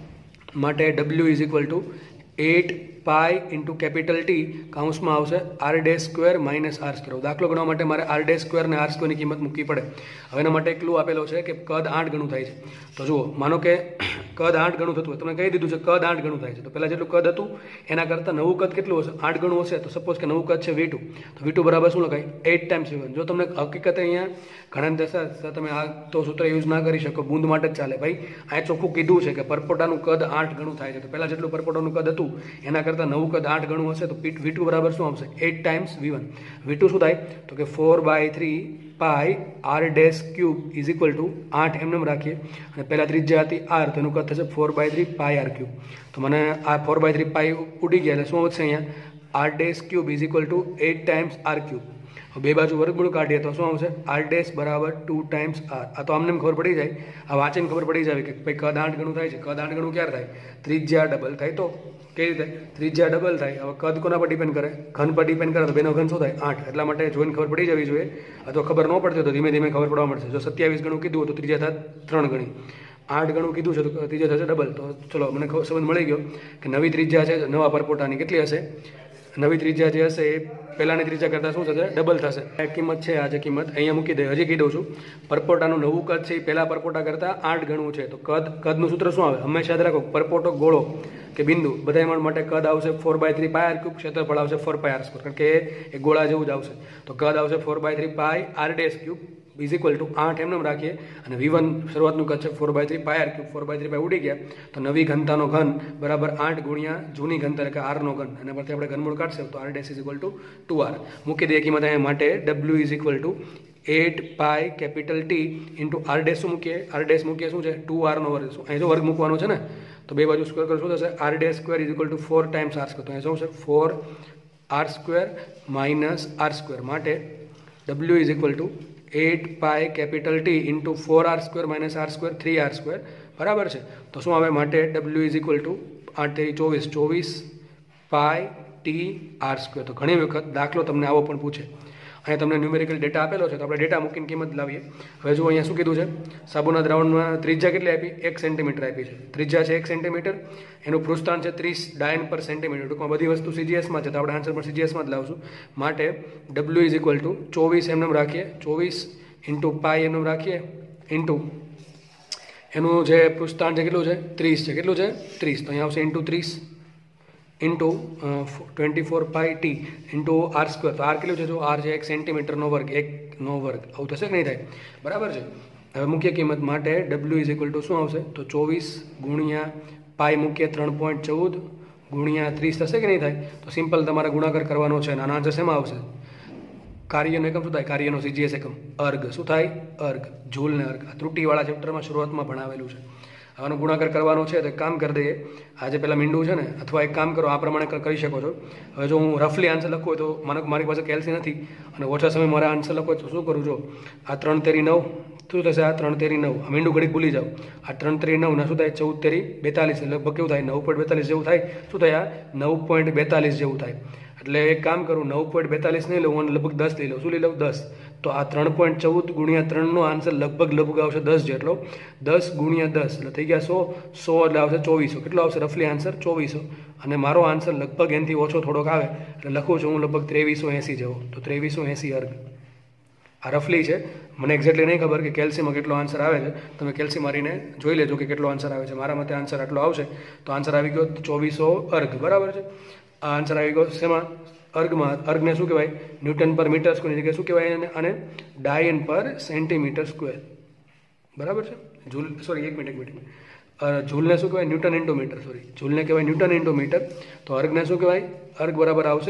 માટે W is equal to eight pi into capital T કાઉન્સમાં આવશે R dash square minus R square. દાખલો ગણવા માટે મારે આર ડેશ સ્ક્વેર અને આર સ્ક્વેરની કિંમત મૂકવી પડે. હવે એના માટે એક ક્લુ આપેલો છે કે કદ આઠ ગણું થાય છે. તો જુઓ, માનો કે કદ આઠ ગણું થતું હોય, તમને કહી દીધું છે કદ આઠ ગણું થાય છે, તો પહેલાં જેટલું કદ હતું એના કરતાં નવું કદ કેટલું હશે આઠ ગણું હશે. તો સપોઝ કે નવું કદ છે વી ટુ, તો વી ટુ બરાબર શું લખાય એટ ટાઈમ્સ વી વન. જો તમને હકીકતે અહીંયા ઘણા દશા તમે આ તો સૂત્ર યુઝ ના કરી શકો, બુંદ માટે જ ચાલે ભાઈ. આ ચોખ્ખું કીધું છે કે પરપોટાનું કદ આઠ ગણું થાય છે, તો પહેલાં જેટલું પરપોટાનું કદ હતું એના કરતાં નવું કદ આઠ ગણું હશે, તો પીટ વી ટુ બરાબર શું આવશે eight times V one. V two શું થાય તો કે four by three pi R dash cube is equal to આઠ એમને રાખીએ, અને પહેલાં ત્રિજ્યા હતી આર તો એનું કદ થશે four by three pi R cube. તો મને આ ફોર બાય થ્રી પાય ઉડી ગયા એટલે શું વધશે અહીંયા R dash cube is equal to eight times R cube. બે બાજુ વર્ગમૂળ કાઢીએ તો શું આવશે? આર ડેશ બરાબર ટુ ટાઈમ્સ આર. આ તો આમને ખબર પડી જાય, આ વાંચીને ખબર પડી જાય કે ભાઈ કદ આઠ ગણું થાય છે. કદ આઠ ગણું ક્યારે થાય? ત્રિજ્યા ડબલ થાય તો. કેવી રીતે? ત્રિજ્યા ડબલ થાય. હવે કદ કોના પર ડિપેન્ડ કરે? ઘન પર ડિપેન્ડ કરે. તો બેનો ઘન શું થાય? આઠ. એટલા માટે જોઈને ખબર પડી જવી જોઈએ. અથવા ખબર ન પડતી તો ધીમે ધીમે ખબર પડવા મળશે. જો સત્યાવીસ ગણું કીધું હોય તો ત્રિજ્યા થાય ત્રણ ગણી. આઠ ગણું કીધું છે તો ત્રિજ્યા થશે ડબલ. તો ચલો મને સંબંધ મળી ગયો કે નવી ત્રિજ્યા છે નવા પરપોટાની કેટલી હશે? નવી ત્રિજ્યા જે હશે એ પહેલાંની ત્રિજ્યા કરતાં શું થશે? ડબલ થશે. આ કિંમત છે, આ જે કિંમત અહીંયા મૂકી દે. હજી કહી દઉં છું, પરપોટાનું નવું કદ છે એ પહેલાં પરપોટા કરતાં આઠ ગણું છે. તો કદ કદનું સૂત્ર શું આવે? હંમેશા યાદ રાખો, પરપોટો ગોળો કે બિંદુ બધા માટે કદ આવશે four by three pi R cube, ક્ષેત્રફળ આવશે ફોર પાય આર સ્ક્વેર, કારણ કે એ ગોળા જેવું જ આવશે. તો કદ આવશે four by three pi R dash cube is equal to આઠ એમને રાખીએ અને વી વન શરૂઆતનું કદ છે four by three pi R cube. Four by three pi ઉડી ગયા તો નવી ઘનતાનો ઘન બરાબર આઠ ગુણ્યા જૂની ઘનતા એટલે કે આરનો ઘન. એના પરથી આપણે ઘનમૂળ કાઢશે તો R dash is equal to two R મૂકી દઈએ. કિંમત અહીંયા માટે W is equal to eight pi capital T into R dash શું મૂકીએ? આર ડેશ મૂકીએ શું છે? ટુ આરનો વર્ગ. શું અહીં જો વર્ગ મૂકવાનો છે ને, તો બે બાજુ સ્ક્વેર કરો શું થશે? R dash square is equal to four times R square. તો અહીં શું છે? Four R square minus R square. માટે W is equal to eight pi capital T into four R square minus R square three R square બરાબર છે. તો શું આવે? માટે ડબલ્યુ ઇઝ ઇક્વલ ટુ આઠ તેરી ચોવીસ ચોવીસ પાય ટી આર સ્ક્વેર. તો ઘણી વખત દાખલો તમને આવો પણ પૂછે. અહીંયા તમને ન્યુમેરિકલ ડેટા આપેલો છે તો આપણે ડેટા મૂકીને કિંમત લાવીએ. હવે જો અહીંયા શું કીધું છે? સાબુના દ્રાવણમાં ત્રિજ્યા કેટલી આપી? એક સેન્ટીમીટર આપી છે. ત્રિજ્યા છે એક સેન્ટીમીટર, એનું પૃષ્ઠાંત છે ત્રીસ ડાયન પર સેન્ટીમીટર. ટૂંકમાં બધી વસ્તુ સીજીએસમાં છે તો આપણે આન્સર પણ સીજીએસમાં જ લાવશું. માટે ડબલ્યુ ઇઝ ઇક્વલ ટુ ચોવીસ એમને રાખીએ, ચોવીસ ઇન્ટુ પાય એમને રાખીએ ઇન્ટુ એનું જે પૃષ્ઠાંત છે કેટલું છે? ત્રીસ છે. કેટલું છે? ત્રીસ. તો અહીંયા આવશે ઇન્ટુ ત્રીસ into twenty four pi T into R square. તો આર કેટલું છે? જો આર છે એક સેન્ટીમીટરનો વર્ગ, એકનો વર્ગ. આવું થશે કે નહીં થાય? બરાબર છે. હવે મુખ્ય કિંમત માટે ડબલ્યુ ઇઝ ઇક્વલ ટુ શું આવશે? તો ચોવીસ ગુણ્યા પાય મૂકીએ ત્રણ પોઈન્ટ ચૌદ ગુણ્યા ત્રીસ થશે કે નહીં થાય? તો સિમ્પલ તમારે ગુણાકાર કરવાનો છે. નાના આન્સર શેમાં આવશે? કાર્યનો એકમ શું થાય? કાર્યનો સીજીએસ એકમ અર્ગ. શું થાય? અર્ગ. જૂલ ને અર્ગ. આ ત્રુટિવાળા ચેપ્ટરમાં શરૂઆતમાં ભણાવેલું છે. આનો ગુણાકાર કરવાનો છે તો એક કામ કરી દઈએ. આજે પેલા મીંડું છે ને, અથવા એક કામ કરો, આ પ્રમાણે કરી શકો છો. હવે જો હું રફલી આન્સર લખું હોય તો મને મારી પાસે કેલ્સી નથી અને ઓછા સમય મારે આન્સર લખવો હોય તો શું કરું? જો આ ત્રણ તેરી નવ શું થશે? આ ત્રણ તેરી નવ. આ મીંડું ઘડીક ભૂલી જાઓ. આ ત્રણ તેરી નવ ના શું થાય? ચૌદ તેરી બેતાલીસ. લગભગ કેવું થાય? નવ પોઈન્ટ બેતાલીસ જેવું થાય. શું થાય? આ નવ પોઈન્ટ બેતાલીસ જેવું થાય. એટલે એક કામ કરું, નવ પોઈન્ટ બેતાલીસ નહીં લઉં અને લગભગ દસ લઈ લઉં. શું લઈ લઉં? દસ. તો આ ત્રણ પોઈન્ટ ચૌદ ગુણ્યા ત્રણનો આન્સર લગભગ લગભગ આવશે દસ જેટલો. દસ ગુણ્યા દસ એટલે થઈ ગયા સો. સો એટલે આવશે ચોવીસો. કેટલો આવશે રફલી આન્સર? ચોવીસો. અને મારો આન્સર લગભગ એનાથી ઓછો થોડોક આવે એટલે લખું છું હું લગભગ ત્રેવીસો એંસી જેવો. તો ત્રેવીસો એંસી અર્ગ. આ રફલી છે, મને એક્ઝેક્ટલી નહીં ખબર કે કેલ્સીમાં કેટલો આન્સર આવે છે. તમે કેલ્સી મારીને જોઈ લેજો કે કેટલો આન્સર આવે છે. મારા મતે આન્સર આટલો આવશે. તો આન્સર આવી ગયો ચોવીસો અર્ગ. બરાબર છે. આ આન્સર આવી ગયો શેમાં? અર્ગમાં. અર્ગને શું કહેવાય? ન્યૂટન પર મીટર સ્ક્વેરની જગ્યાએ શું કહેવાય? અને ડાયન પર સેન્ટીમીટર સ્ક્વેર. બરાબર છે. જૂલ સોરી એક મિનિટ એક મિનિટ જૂલને શું કહેવાય? Newton into metre. સોરી, જૂલને કહેવાય ન્યૂટન ઇન્ટુ મીટર. તો અર્ગને શું કહેવાય? અર્ગ બરાબર આવશે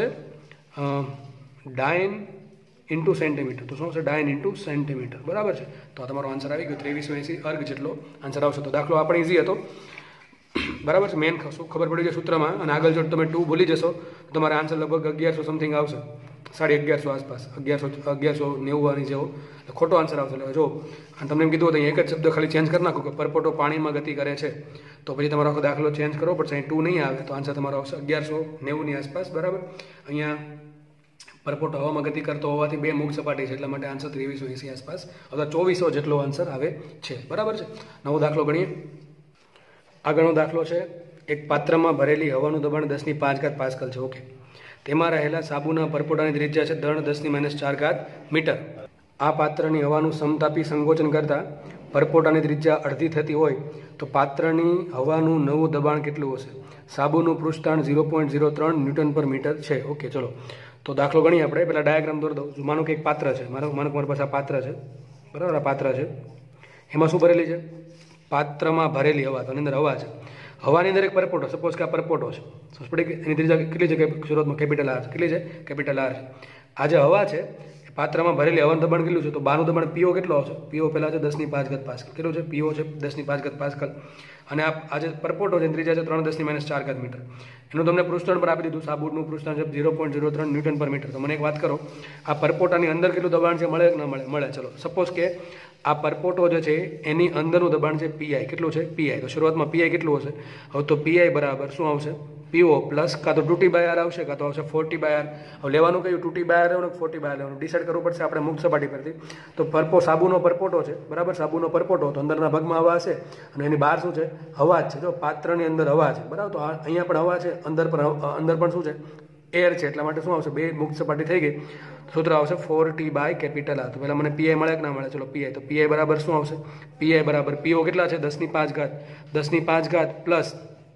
ડાયન ઇન્ટુ સેન્ટીમીટર. તો શું આવશે? Dyne into centimetre. બરાબર છે. તો આ તમારો આન્સર આવી ગયો ત્રેવીસો એંસી અર્ગ જેટલો આન્સર આવશે. તો દાખલો આપણે ઇઝી હતો. બરાબર છે. મેન શું ખબર પડી ગઈ સૂત્રમાં, અને આગળ જો તમે ટુ ભૂલી જશો તો તમારે આન્સર લગભગ અગિયારસો સમથિંગ આવશે. સાડી અગિયારસો આસપાસ, અગિયારસો અગિયારસો નેવું જેવો ખોટો આન્સર આવશે. એટલે જો તમને એમ કીધું હતું એક જ શબ્દ ખાલી ચેન્જ કરી નાખો કે પરપોટો પાણીમાં ગતિ કરે છે, તો પછી તમારો આખો દાખલો ચેન્જ કરવો પડશે. અહીં ટુ નહીં આવે તો આન્સર તમારો આવશે અગિયારસો નેવુંની આસપાસ. બરાબર. અહીંયા પરપોટો હવામાં ગતિ કરતો હોવાથી બે મુખ સપાટી છે એટલા માટે આન્સર ત્રેવીસો એંસી આસપાસ અથવા ચોવીસો જેટલો આન્સર આવે છે. બરાબર છે. નવો દાખલો ગણીએ. આગળનો દાખલો છે, એક પાત્રમાં ભરેલી હવાનું દબાણ દસની પાંચ ઘાત પાસ્કલ છે. ઓકે. તેમાં રહેલા સાબુના પરપોટાની ત્રિજ્યા છે દળ દસની માઇનસ ચાર ઘાત મીટર. આ પાત્રની હવાનું સમતાપી સંકોચન કરતાં પરપોટાની ત્રિજ્યા અડધી થતી હોય તો પાત્રની હવાનું નવું દબાણ કેટલું હશે? સાબુનું પૃષ્ઠાંત ઝીરો પોઈન્ટ ઝીરો ત્રણ ન્યૂટન પર મીટર છે. ઓકે, ચલો તો દાખલો ગણીએ આપણે. પહેલાં ડાયાગ્રામ દોરી દઉં. માનો કે એક પાત્ર છે, મારો માનો મારી પાસે આ પાત્ર છે. બરાબર. આ પાત્ર છે, એમાં શું ભરેલી છે? પાત્રમાં ભરેલી હવા. તો એની અંદર હવા છે. હવાની અંદર એક પરપોટો, સપોઝ કે આ પરપોટો છે. સમજ પડી? એની ત્રિજ્યા કેટલી છે? શરૂઆતમાં કેપિટલ આર છે. કેટલી છે? કેપિટલ આર છે. આ જે હવા છે એ પાત્રમાં ભરેલી હવાનું દબાણ કેટલું છે? તો બહારનું દબાણ પીઓ કેટલો આવશે? પીઓ પહેલાં છે દસની પાંચ ઘાત પાસ્કલ. કેટલું છે? પીઓ છે દસની પાંચ ઘાત પાસ્કલ. અને આ આજે પરપોટો છે ત્રીજા છે ત્રણ દસની માઇનસ ચાર ઘાત મીટર. એનું તમને પૃષ્ઠાંત પર આપી દીધું. સાબુનું પૃષ્ઠાંત છે ઝીરો પોઈન્ટ ઝીરો ત્રણ ન્યૂટન પર મીટર. તો મને એક વાત કરો, આ પરપોટાની અંદર કેટલું દબાણ છે? મળે કે ના મળે? મળે. ચલો સપોઝ કે આ પરપોટો જે છે એની અંદરનું દબાણ છે પીઆઈ. કેટલું છે? પીઆઈ. તો શરૂઆતમાં પીઆઈ કેટલું હશે? હવે તો પીઆઈ બરાબર શું આવશે? પીઓ પ્લસ કાં તો ટુ ટી બાય આર આવશે, કાં તો આવશે ફોર્ટી બાય આર. હવે લેવાનું કયું? ટુ ટી બાય આર લેવાનું, ફોર્ટી બાય આર લેવાનું, ડિસાઇડ કરવું પડશે આપણે મુક્ત સપાટી પરથી. તો પરપો સાબુનો પરપોટો છે બરાબર, સાબુનો પરપોટો. તો અંદરના ભાગમાં હવા હશે અને એની બહાર શું છે? હવા જ છે. જો પાત્રની અંદર હવા છે બરાબર, તો અહીંયા પણ હવા છે, અંદર પણ અંદર પણ શું છે? એર છે. એટલા માટે શું આવશે? બે મુક્ત સપાટી થઈ ગઈ. સૂત્ર આવશે four T by capital R. તો પહેલાં મને પીઆઈ મળે કે ના મળે? ચલો પીઆઈ. તો પીઆઈ બરાબર શું આવશે? પીઆઈ બરાબર પીઓ કેટલા છે? દસની પાંચ ઘાત. દસની પાંચ ઘાત પ્લસ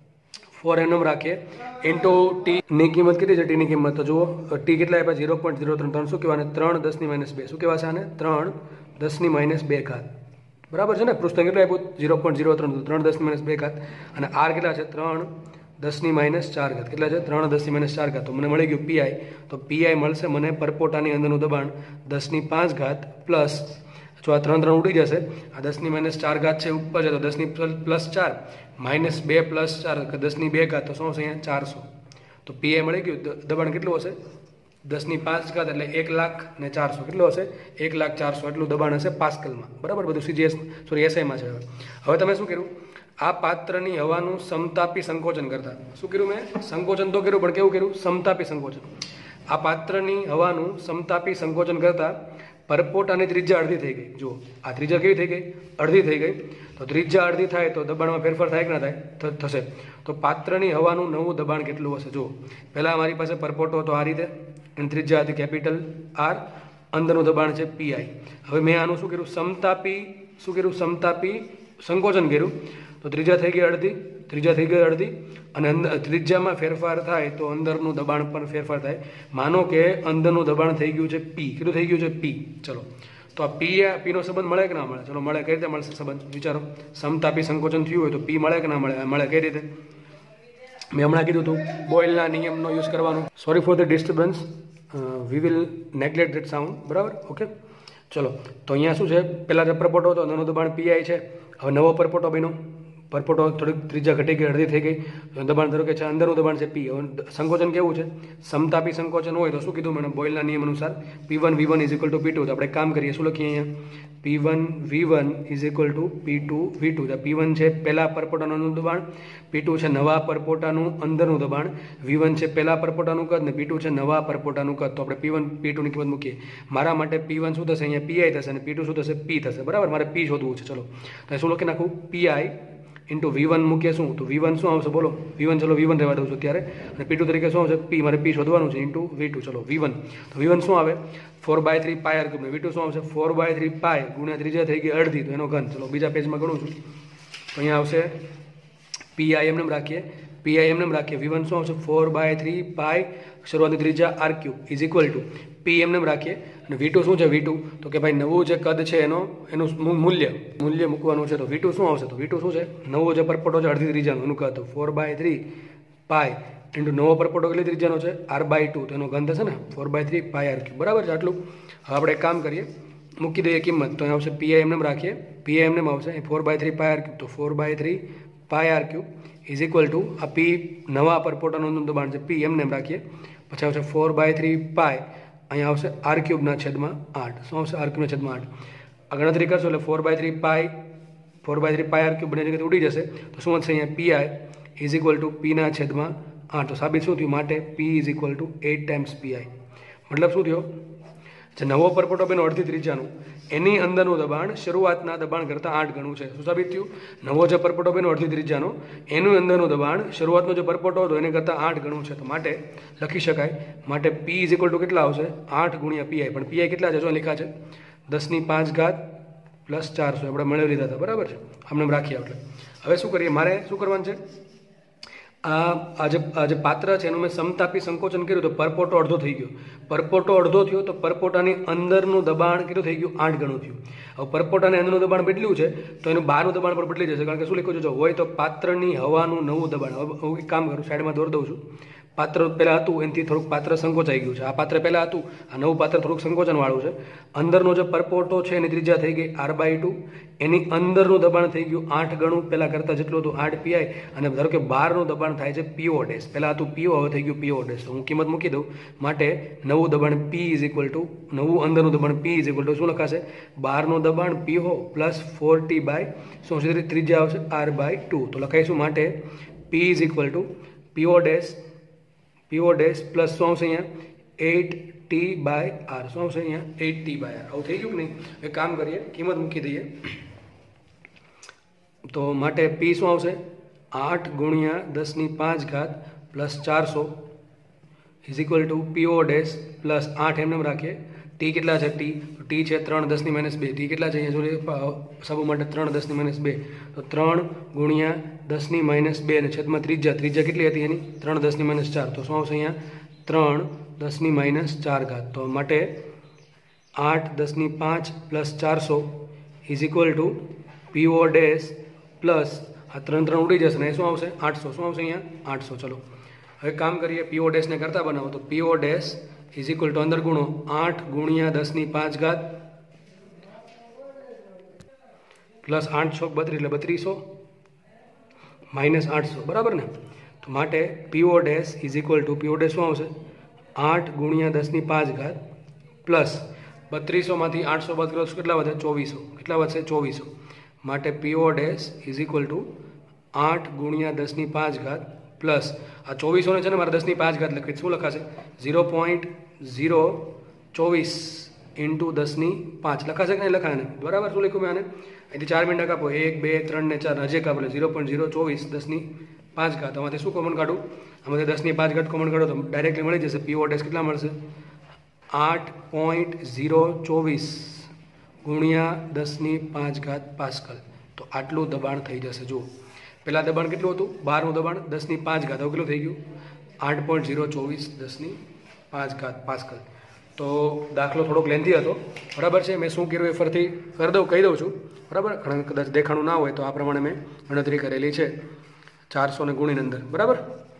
ફોર એનમ રાખીએ ઇન્ટુ ટીની કિંમત કેટલી છે? ટીની કિંમત તો જુઓ, ટી કેટલા આપ્યા? ઝીરો પોઈન્ટ ઝીરો ત્રણ. ત્રણ શું કહેવાય? ત્રણ દસની માઇનસ બે. શું કહેવાશે આને? ત્રણ દસની માઇનસ બે ઘાત. બરાબર છે ને? પૃષ્ઠ કેટલું આપ્યું? ઝીરો પોઈન્ટ ઝીરો ત્રણ. ત્રણ દસની માઇનસ બે ઘાત. અને આર કેટલા છે? ત્રણ દસની માઇનસ ચાર ઘાત. કેટલા છે? ત્રણ દસની માઇનસ ચાર ઘાત. તો મને મળી ગયું પીઆઈ. તો પીઆઈ મળશે મને પરપોટાની અંદરનું દબાણ દસની પાંચ ઘાત પ્લસ, જો આ ત્રણ ત્રણ ઉડી જશે, આ દસની માઇનસ ચાર ઘાત છે ઉપર છે, તો દસની પ્લસ ચાર માઇનસ બે પ્લસ ચાર દસની બે ઘાત. તો શું હશે અહીંયા? ચારસો. તો પીઆઈ મળી ગયું. દબાણ કેટલું હશે? દસની પાંચ ઘાત એટલે એક લાખ ને ચારસો. કેટલું હશે? એક લાખ ચારસો એટલું દબાણ હશે પાસ્કલમાં. બરાબર, બધું સીજીએસ સોરી એસઆઈમાં છે. હવે હવે તમે શું કર્યું? આ પાત્રની હવાનું સમતાપી સંકોચન કરતા શું કર્યું? મેં સંકોચન તો કર્યું, પણ કેવું કર્યું? સમતાપી સંકોચન. આ પાત્રની હવાનું સમતાપી સંકોચન કરતા પરપોટાની ત્રિજ્યા અડધી થઈ ગઈ. જુઓ, આ ત્રિજ્યા કેવી થઈ ગઈ? અડધી થઈ ગઈ. તો ત્રિજ્યા અડધી થાય તો દબાણમાં ફેરફાર થાય કે ના થાય? થશે. તો પાત્રની હવાનું નવું દબાણ કેટલું હશે? જુઓ, પહેલાં અમારી પાસે પરપોટો હતો આ રીતે, એની ત્રિજ્યા હતી કેપિટલ આર, અંદરનું દબાણ છે પીઆઈ. હવે મેં આનું શું કર્યું? સમતાપી શું કર્યું? સમતાપી સંકોચન કર્યું. તો ત્રિજ્યા થઈ ગઈ અડધી, ત્રિજ્યા થઈ ગઈ અડધી, અને અંદર ત્રિજ્યામાં ફેરફાર થાય તો અંદરનું દબાણ પણ ફેરફાર થાય. માનો કે અંદરનું દબાણ થઈ ગયું છે પી. કેટલું થઈ ગયું છે? પી. ચલો, તો આ પી પીનો સંબંધ મળે કે ના મળે? ચલો મળે. કઈ રીતે મળશે સંબંધ? વિચારો. સમતાપી સંકોચન થયું હોય તો પી મળે કે ના મળે? મળે. કઈ રીતે? મેં હમણાં કીધું હતું બોયલના નિયમનો યુઝ કરવાનો. Sorry for the disturbance, we will neglect that sound. બરાબર, ઓકે. ચલો, તો અહીંયા શું છે? પહેલાં જે પરપોટો હતો એનું દબાણ પીઆઈ છે. હવે નવો પરપોટો બન્યો. પરપોટો થોડીક ત્રિજ્યા ઘટી ગઈ, અડધી થઈ ગઈ. દબાણ ધારો કે છે અંદરનું દબાણ છે પી. હવે સંકોચન કેવું છે? સમતાપી સંકોચન હોય તો શું કીધું મેં? બોયલના નિયમ અનુસાર P one V one is equal to P two. તો આપણે કામ કરીએ. શું લખીએ અહીંયા? P one V one is equal to P two V two. P one છે પહેલા પરપોટાનું દબાણ, પી ટુ છે નવા પરપોટાનું અંદરનું દબાણ, વી વન છે પહેલા પરપોટાનું કદ ને પી ટુ છે નવા પરપોટાનું કદ. તો આપણે પી વન પી ટુની કિંમત મૂકીએ. મારા માટે પી વન શું થશે? અહીંયા પીઆઈ થશે, અને પી ટુ શું થશે? પી થશે. બરાબર, મારે પી શોધવું છે. ચલો, તો શું લખી નાખું? પીઆઈ ઇન્ટુ વી વન મૂકીએ. શું? તો વી વન શું આવશે? બોલો. વી વન ચલો વી વન રહેવા દઉં છું અત્યારે. અને પી ટુ તરીકે શું આવશે? પી. મારે પી શોધવાનું છે ઇન્ટુ વી ટુ. ચલો વી વન. તો વી વન શું આવે? Four by three pi R cube. V two શું આવશે? ફોર બાય થ્રી પાય ગુણ્યા ત્રીજા થઈ ગઈ અડધી, તો એનો ઘન. ચલો બીજા પેજમાં ગણું છું. તો અહીંયા આવશે પીઆઈ એમને રાખીએ. પીઆઈ એમને રાખીએ. વી વન શું આવશે? ફોર બાય થ્રી પાય શરૂઆતની ત્રિજ્યા R cube is equal to P એમને રાખીએ. અને વી ટુ શું છે? વી ટુ તો કે ભાઈ નવું જે કદ છે એનો એનું મૂલ્ય મૂલ્ય મૂકવાનું છે. તો વી ટુ શું આવશે? તો વી ટુ શું છે? નવો જે પરપોટો છે અડધી ત્રિજ્યાનું એનું કદ. Four by three pi into નવો પરપોટો કેટલી ત્રિજ્યાનો છે? R by two. તો એનો ઘન થશે ને four by three pi R cube. બરાબર છે આટલું. હવે આપણે એક કામ કરીએ, મૂકી દઈએ કિંમત. તો અહીં આવશે પીઆઈ એમને રાખીએ. પીઆઈ એમને આવશે four by three pi R cube. તો four by three pi R cube is equal to આ પી નવા પરપોટાનું દબાણ છે પી એમને રાખીએ. પછી આવશે ફોર બાય થ્રી પાય, અહીંયા આવશે આર ક્યુબના છેદમાં આઠ. શું આવશે? આર ક્યુબના છેદમાં આઠ. આ ગણતરી કરશો એટલે four by three pi four by three pi R cube બની જગ્યાએ ઉડી જશે. તો શું વધશે? અહીંયા પીઆઈ ઇઝ ઇક્વલ ટુ પીના છેદમાં આઠ. તો સાબિત શું થયું? માટે P is equal to eight times P I. મતલબ શું થયો? જે નવો પરપોટો બન્યો અડધી ત્રિજ્યાનું, એની અંદરનું દબાણ શરૂઆતના દબાણ કરતાં આઠ ગણું છે. શું સાબિત થયું? નવો જે પરપોટો બન્યો અડધી ત્રિજ્યાનો, એનું અંદરનું દબાણ શરૂઆતનો જે પરપોટો હતો એને કરતાં આઠ ગણું છે. તો માટે લખી શકાય, માટે પી ઇઝ ઇક્વલ ટુ કેટલા આવશે? આઠ ગુણ્યા પીઆઈ. પણ પીઆઈ કેટલા છે? જો લખ્યા છે દસની પાંચ ઘાત પ્લસ ચારસો. આપણે મેળવી લીધા હતા. બરાબર છે, આમને રાખીએ. આપણે હવે શું કરીએ? મારે શું કરવાનું છે? આ આજે આ જે પાત્ર છે એનું મેં સમતાપી સંકોચન કર્યું તો પરપોટો અડધો થઈ ગયો. પરપોટો અડધો થયો તો પરપોટાની અંદરનું દબાણ કેટલું થઈ ગયું? આઠ ગણું થયું. હવે પરપોટાની અંદરનું દબાણ બદલ્યું છે તો એનું બહારનું દબાણ પણ બદલી જશે. કારણ કે શું લખ્યું છે? જો હોય તો પાત્રની હવાનું નવું દબાણ. હવે હું એક કામ કરું, સાઈડમાં દોર દઉં છું. પાત્ર પહેલાં હતું એનાથી થોડુંક પાત્ર સંકોચાઈ ગયું છે. આ પાત્ર પહેલાં હતું, આ નવું પાત્ર થોડુંક સંકોચનવાળું છે. અંદરનો જે પરપોટો છે એની ત્રિજ્યા થઈ ગઈ આર બાય ટુ, એની અંદરનું દબાણ થઈ ગયું આઠ ગણું પહેલાં કરતાં જેટલું હતું આઠ પીઆઈ, અને ધારો કે બહારનું દબાણ થાય છે પીઓ ડેશ. પહેલાં હતું પીઓ, હવે થઈ ગયું પીઓ ડેશ. તો હું કિંમત મૂકી દઉં. માટે નવું દબાણ પી ઇઝ ઇક્વલ ટુ, નવું અંદરનું દબાણ પી ઇઝ ઇક્વલ ટુ શું લખાશે? બહારનું દબાણ પીઓ પ્લસ ફોર ટી બાય શું છે? ત્રિજ્યા આવશે આર બાય ટુ. તો લખાઈશું માટે P is equal to P O dash, P O dash plus શું આવશે અહીંયા એટ ટી બાય આર. શું આવશે અહીંયા એટ ટી બાય આર. આવું થઈ ગયું કે નહીં? એક કામ કરીએ, કિંમત મૂકી દઈએ. તો માટે પી શું આવશે? આઠ ગુણ્યા દસની પાંચ ઘાત પ્લસ ચારસો is equal to P O dash plus આઠ એમને એમ રાખીએ. ટી કેટલા છે? ટી ટી છે ત્રણ દસની માઇનસ બે. ટી કેટલા છે અહીંયા જોઈએ સબુ માટે? ત્રણ દસની માઇનસ બે. તો ત્રણ ગુણ્યા દસની માઇનસ બે અને છેદમાં ત્રિજ્યા, ત્રિજ્યા કેટલી હતી એની? ત્રણ દસની માઇનસ ચાર. તો શું આવશે અહીંયા? ત્રણ દસની માઇનસ ચાર ઘાત. તો માટે આઠ દસની પાંચ પ્લસ ચારસો is equal to P O dash plus આ ત્રણ ત્રણ ઉડી જશે ને એ શું આવશે? આઠસો. શું આવશે અહીંયા? આઠસો. ચલો હવે કામ કરીએ, પીઓ ડેશને કરતા બનાવો. તો પીઓ ડેશ ઇઝ ઇક્વલ ટુ અંદર ગુણો આઠ ગુણ્યા દસની પાંચ ઘાત પ્લસ આઠ છોક બત્રીસ એટલે બત્રીસો માઇનસ આઠસો. બરાબર ને? તો માટે P O dash is equal to, P O dash શું આવશે? આઠ ગુણ્યા દસની પાંચ ઘાત પ્લસ બત્રીસોમાંથી આઠસો બાદ કરો કેટલા વધે? ચોવીસો. કેટલા વધશે? ચોવીસો. માટે P O dash is equal to આઠ ગુણ્યા દસની પાંચ ઘાત પ્લસ આ ચોવીસોને છે ને મારે દસની પાંચ ઘાત લખી. શું લખાશે? ઝીરો પોઈન્ટ ઝીરો ચોવીસ ઇન્ટુ દસની પાંચ લખાશે કે નહીં? લખાય ને? બરાબર. શું લખ્યું મેં આને? અહીંથી ચાર મિનિટ કાપો, એક બે ત્રણ ને ચાર હજે કાપો એટલે ઝીરો પોઈન્ટ ઝીરો ચોવીસ દસની પાંચ ઘાત. આમાંથી શું કોમન કાઢું? આમાંથી દસની પાંચ ઘાત કોમન કાઢો તો ડાયરેક્ટલી મળી જશે. પીઓ ડેશ કેટલા મળશે? આઠ પોઈન્ટ ઝીરો ચોવીસ ગુણ્યા દસની પાંચ ઘાત પાસ્કલ. તો આટલું દબાણ થઈ જશે. જુઓ, પહેલાં દબાણ કેટલું હતું? બહારનું દબાણ દસની પાંચ ઘાત. હવે કેટલું થઈ ગયું? આઠ પોઈન્ટ ઝીરો ચોવીસ દસની પાંચ ઘાત પાસ્કલ. તો દાખલો થોડોક લેન્થી હતો. બરાબર છે? મેં શું કર્યું એ ફરથી કરી દઉં, કહી દઉં છું. બરાબર? ઘણા કદાચ દેખાણું ના હોય તો આ પ્રમાણે મેં ગણતરી કરેલી છે. ચારસો ને ગુણીની અંદર. બરાબર?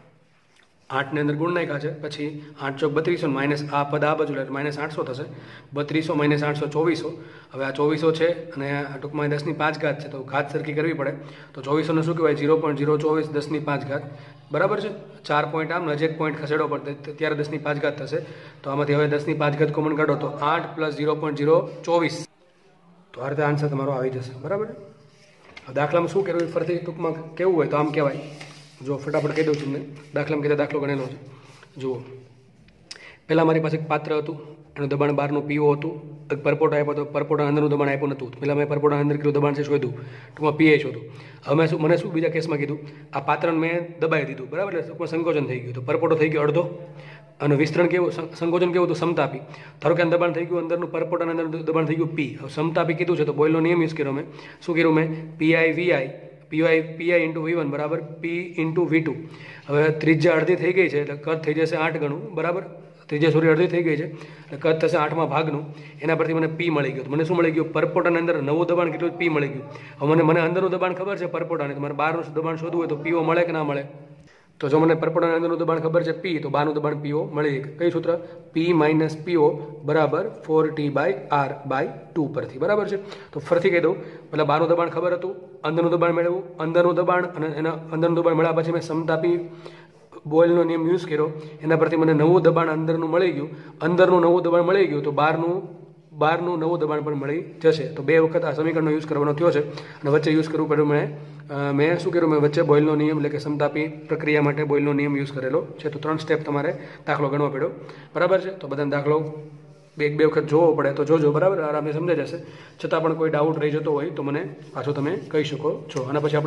આઠની અંદર ગુણ નાખ્યા છે. પછી આઠ ચોક બત્રીસો માઇનસ આ પદ આ બાજુ એટલે માઇનસ આઠસો થશે. બત્રીસો માઇનસ આઠસો ચોવીસો. હવે આ ચોવીસો છે અને આ ટૂંકમાં દસની પાંચ ઘાત છે તો ઘાત સરખી કરવી પડે. તો ચોવીસોને શું કહેવાય? ઝીરો પોઈન્ટ ઝીરો ચોવીસ દસની પાંચ ઘાત. બરાબર છે? ચાર પોઈન્ટ આમ નજીક પોઈન્ટ ખસેડો પડે ત્યારે દસની પાંચ ઘાત થશે. તો આમાંથી હવે દસની પાંચ ઘાત કોમન કાઢો તો આઠ પ્લસ ઝીરો પોઈન્ટ ઝીરો ચોવીસ. તો આ રીતે આન્સર તમારો આવી જશે. બરાબર? દાખલામાં શું કરવું ફરતી ટૂંકમાં કેવું હોય તો આમ કહેવાય. જો ફટાફટ કહી દઉં છું તમને. દાખલામાં કીધા દાખલો ગણેલો છે. જુઓ, પહેલાં મારી પાસે એક પાત્ર હતું, એનું દબાણ બારનું પીઓ હતું. એક પરપોટો આપ્યો તો પરપોટા અંદરનું દબાણ આપ્યું નહોતું. પહેલાં મેં પરપોટા અંદર કેટલું દબાણ છે શોધ્યું, ટૂંકમાં પીએ શોધું. હવે મેં શું મને શું બીજા કેસમાં કીધું? આ પાત્રને મેં દબાવી દીધું. બરાબર? એટલે ટૂંકમાં સંકોચન થઈ ગયું. તો પરપોટો થઈ ગયો અડધો અને વિસ્તરણ કેવું, સંકોચન કેવું હતું? સમતાપી. ધારો કે દબાણ થઈ ગયું અંદરનું પરપોટાના અંદર દબાણ થઈ ગયું પી. હવે સમતાપી કીધું છે તો બોઇલનો નિયમ યુઝ કર્યો મેં. શું કર્યું મેં? P I V I P I P I into V one બરાબર પી ઇન્ટુ વી ટુ. હવે ત્રિજ્યા અડધી થઈ ગઈ છે એટલે કદ થઈ જશે આઠ ગણું. બરાબર? ત્રિજ્યા સોરી અડધી થઈ ગઈ છે એટલે કદ થશે આઠમાં ભાગનું. એના પરથી મને પી મળી ગયું. મને શું મળી ગયું? પરપોટાની અંદર નવું દબાણ કેટલું? પી મળી ગયું. હવે મને મને અંદરનું દબાણ ખબર છે પરપોટાને, તો મારે બહારનું દબાણ શોધવું હોય તો પીઓ મળે કે ના મળે? તો જો મને પરપોટાના અંદરનું દબાણ ખબર છે પી, તો બહારનું દબાણ પીઓ મળી ગયું. કઈ સૂત્ર? પી માઇનસ પીઓ બરાબર four T by R by two પરથી. બરાબર છે? તો ફરીથી કહી દઉં, પહેલાં બહારનું દબાણ ખબર હતું, અંદરનું દબાણ મેળવ્યું. અંદરનું દબાણ અને એના અંદરનું દબાણ મળ્યા પછી મેં સમતાપી બોઇલનો નિયમ યુઝ કર્યો. એના પરથી મને નવું દબાણ અંદરનું મળી ગયું. અંદરનું નવું દબાણ મળી ગયું તો બહારનું બહારનું નવું દબાણ પણ મળી જશે. તો બે વખત આ સમીકરણનો યુઝ કરવાનો થયો છે અને વચ્ચે યુઝ કરવું પડ્યું. મેં મેં શું કર્યું? મેં વચ્ચે બોઇલનો નિયમ એટલે કે સમતાપી પ્રક્રિયા માટે બોઇલનો નિયમ યુઝ કરેલો છે. તો ત્રણ સ્ટેપ તમારે દાખલો ગણવો પડ્યો. બરાબર છે? તો બધાને દાખલો બે એક બે વખત જોવો પડે તો જોજો. બરાબર? આરામથી સમજાઈ જશે. છતાં પણ કોઈ ડાઉટ રહી જતો હોય તો મને પાછો તમે કહી શકો છો. આના પછી આપણે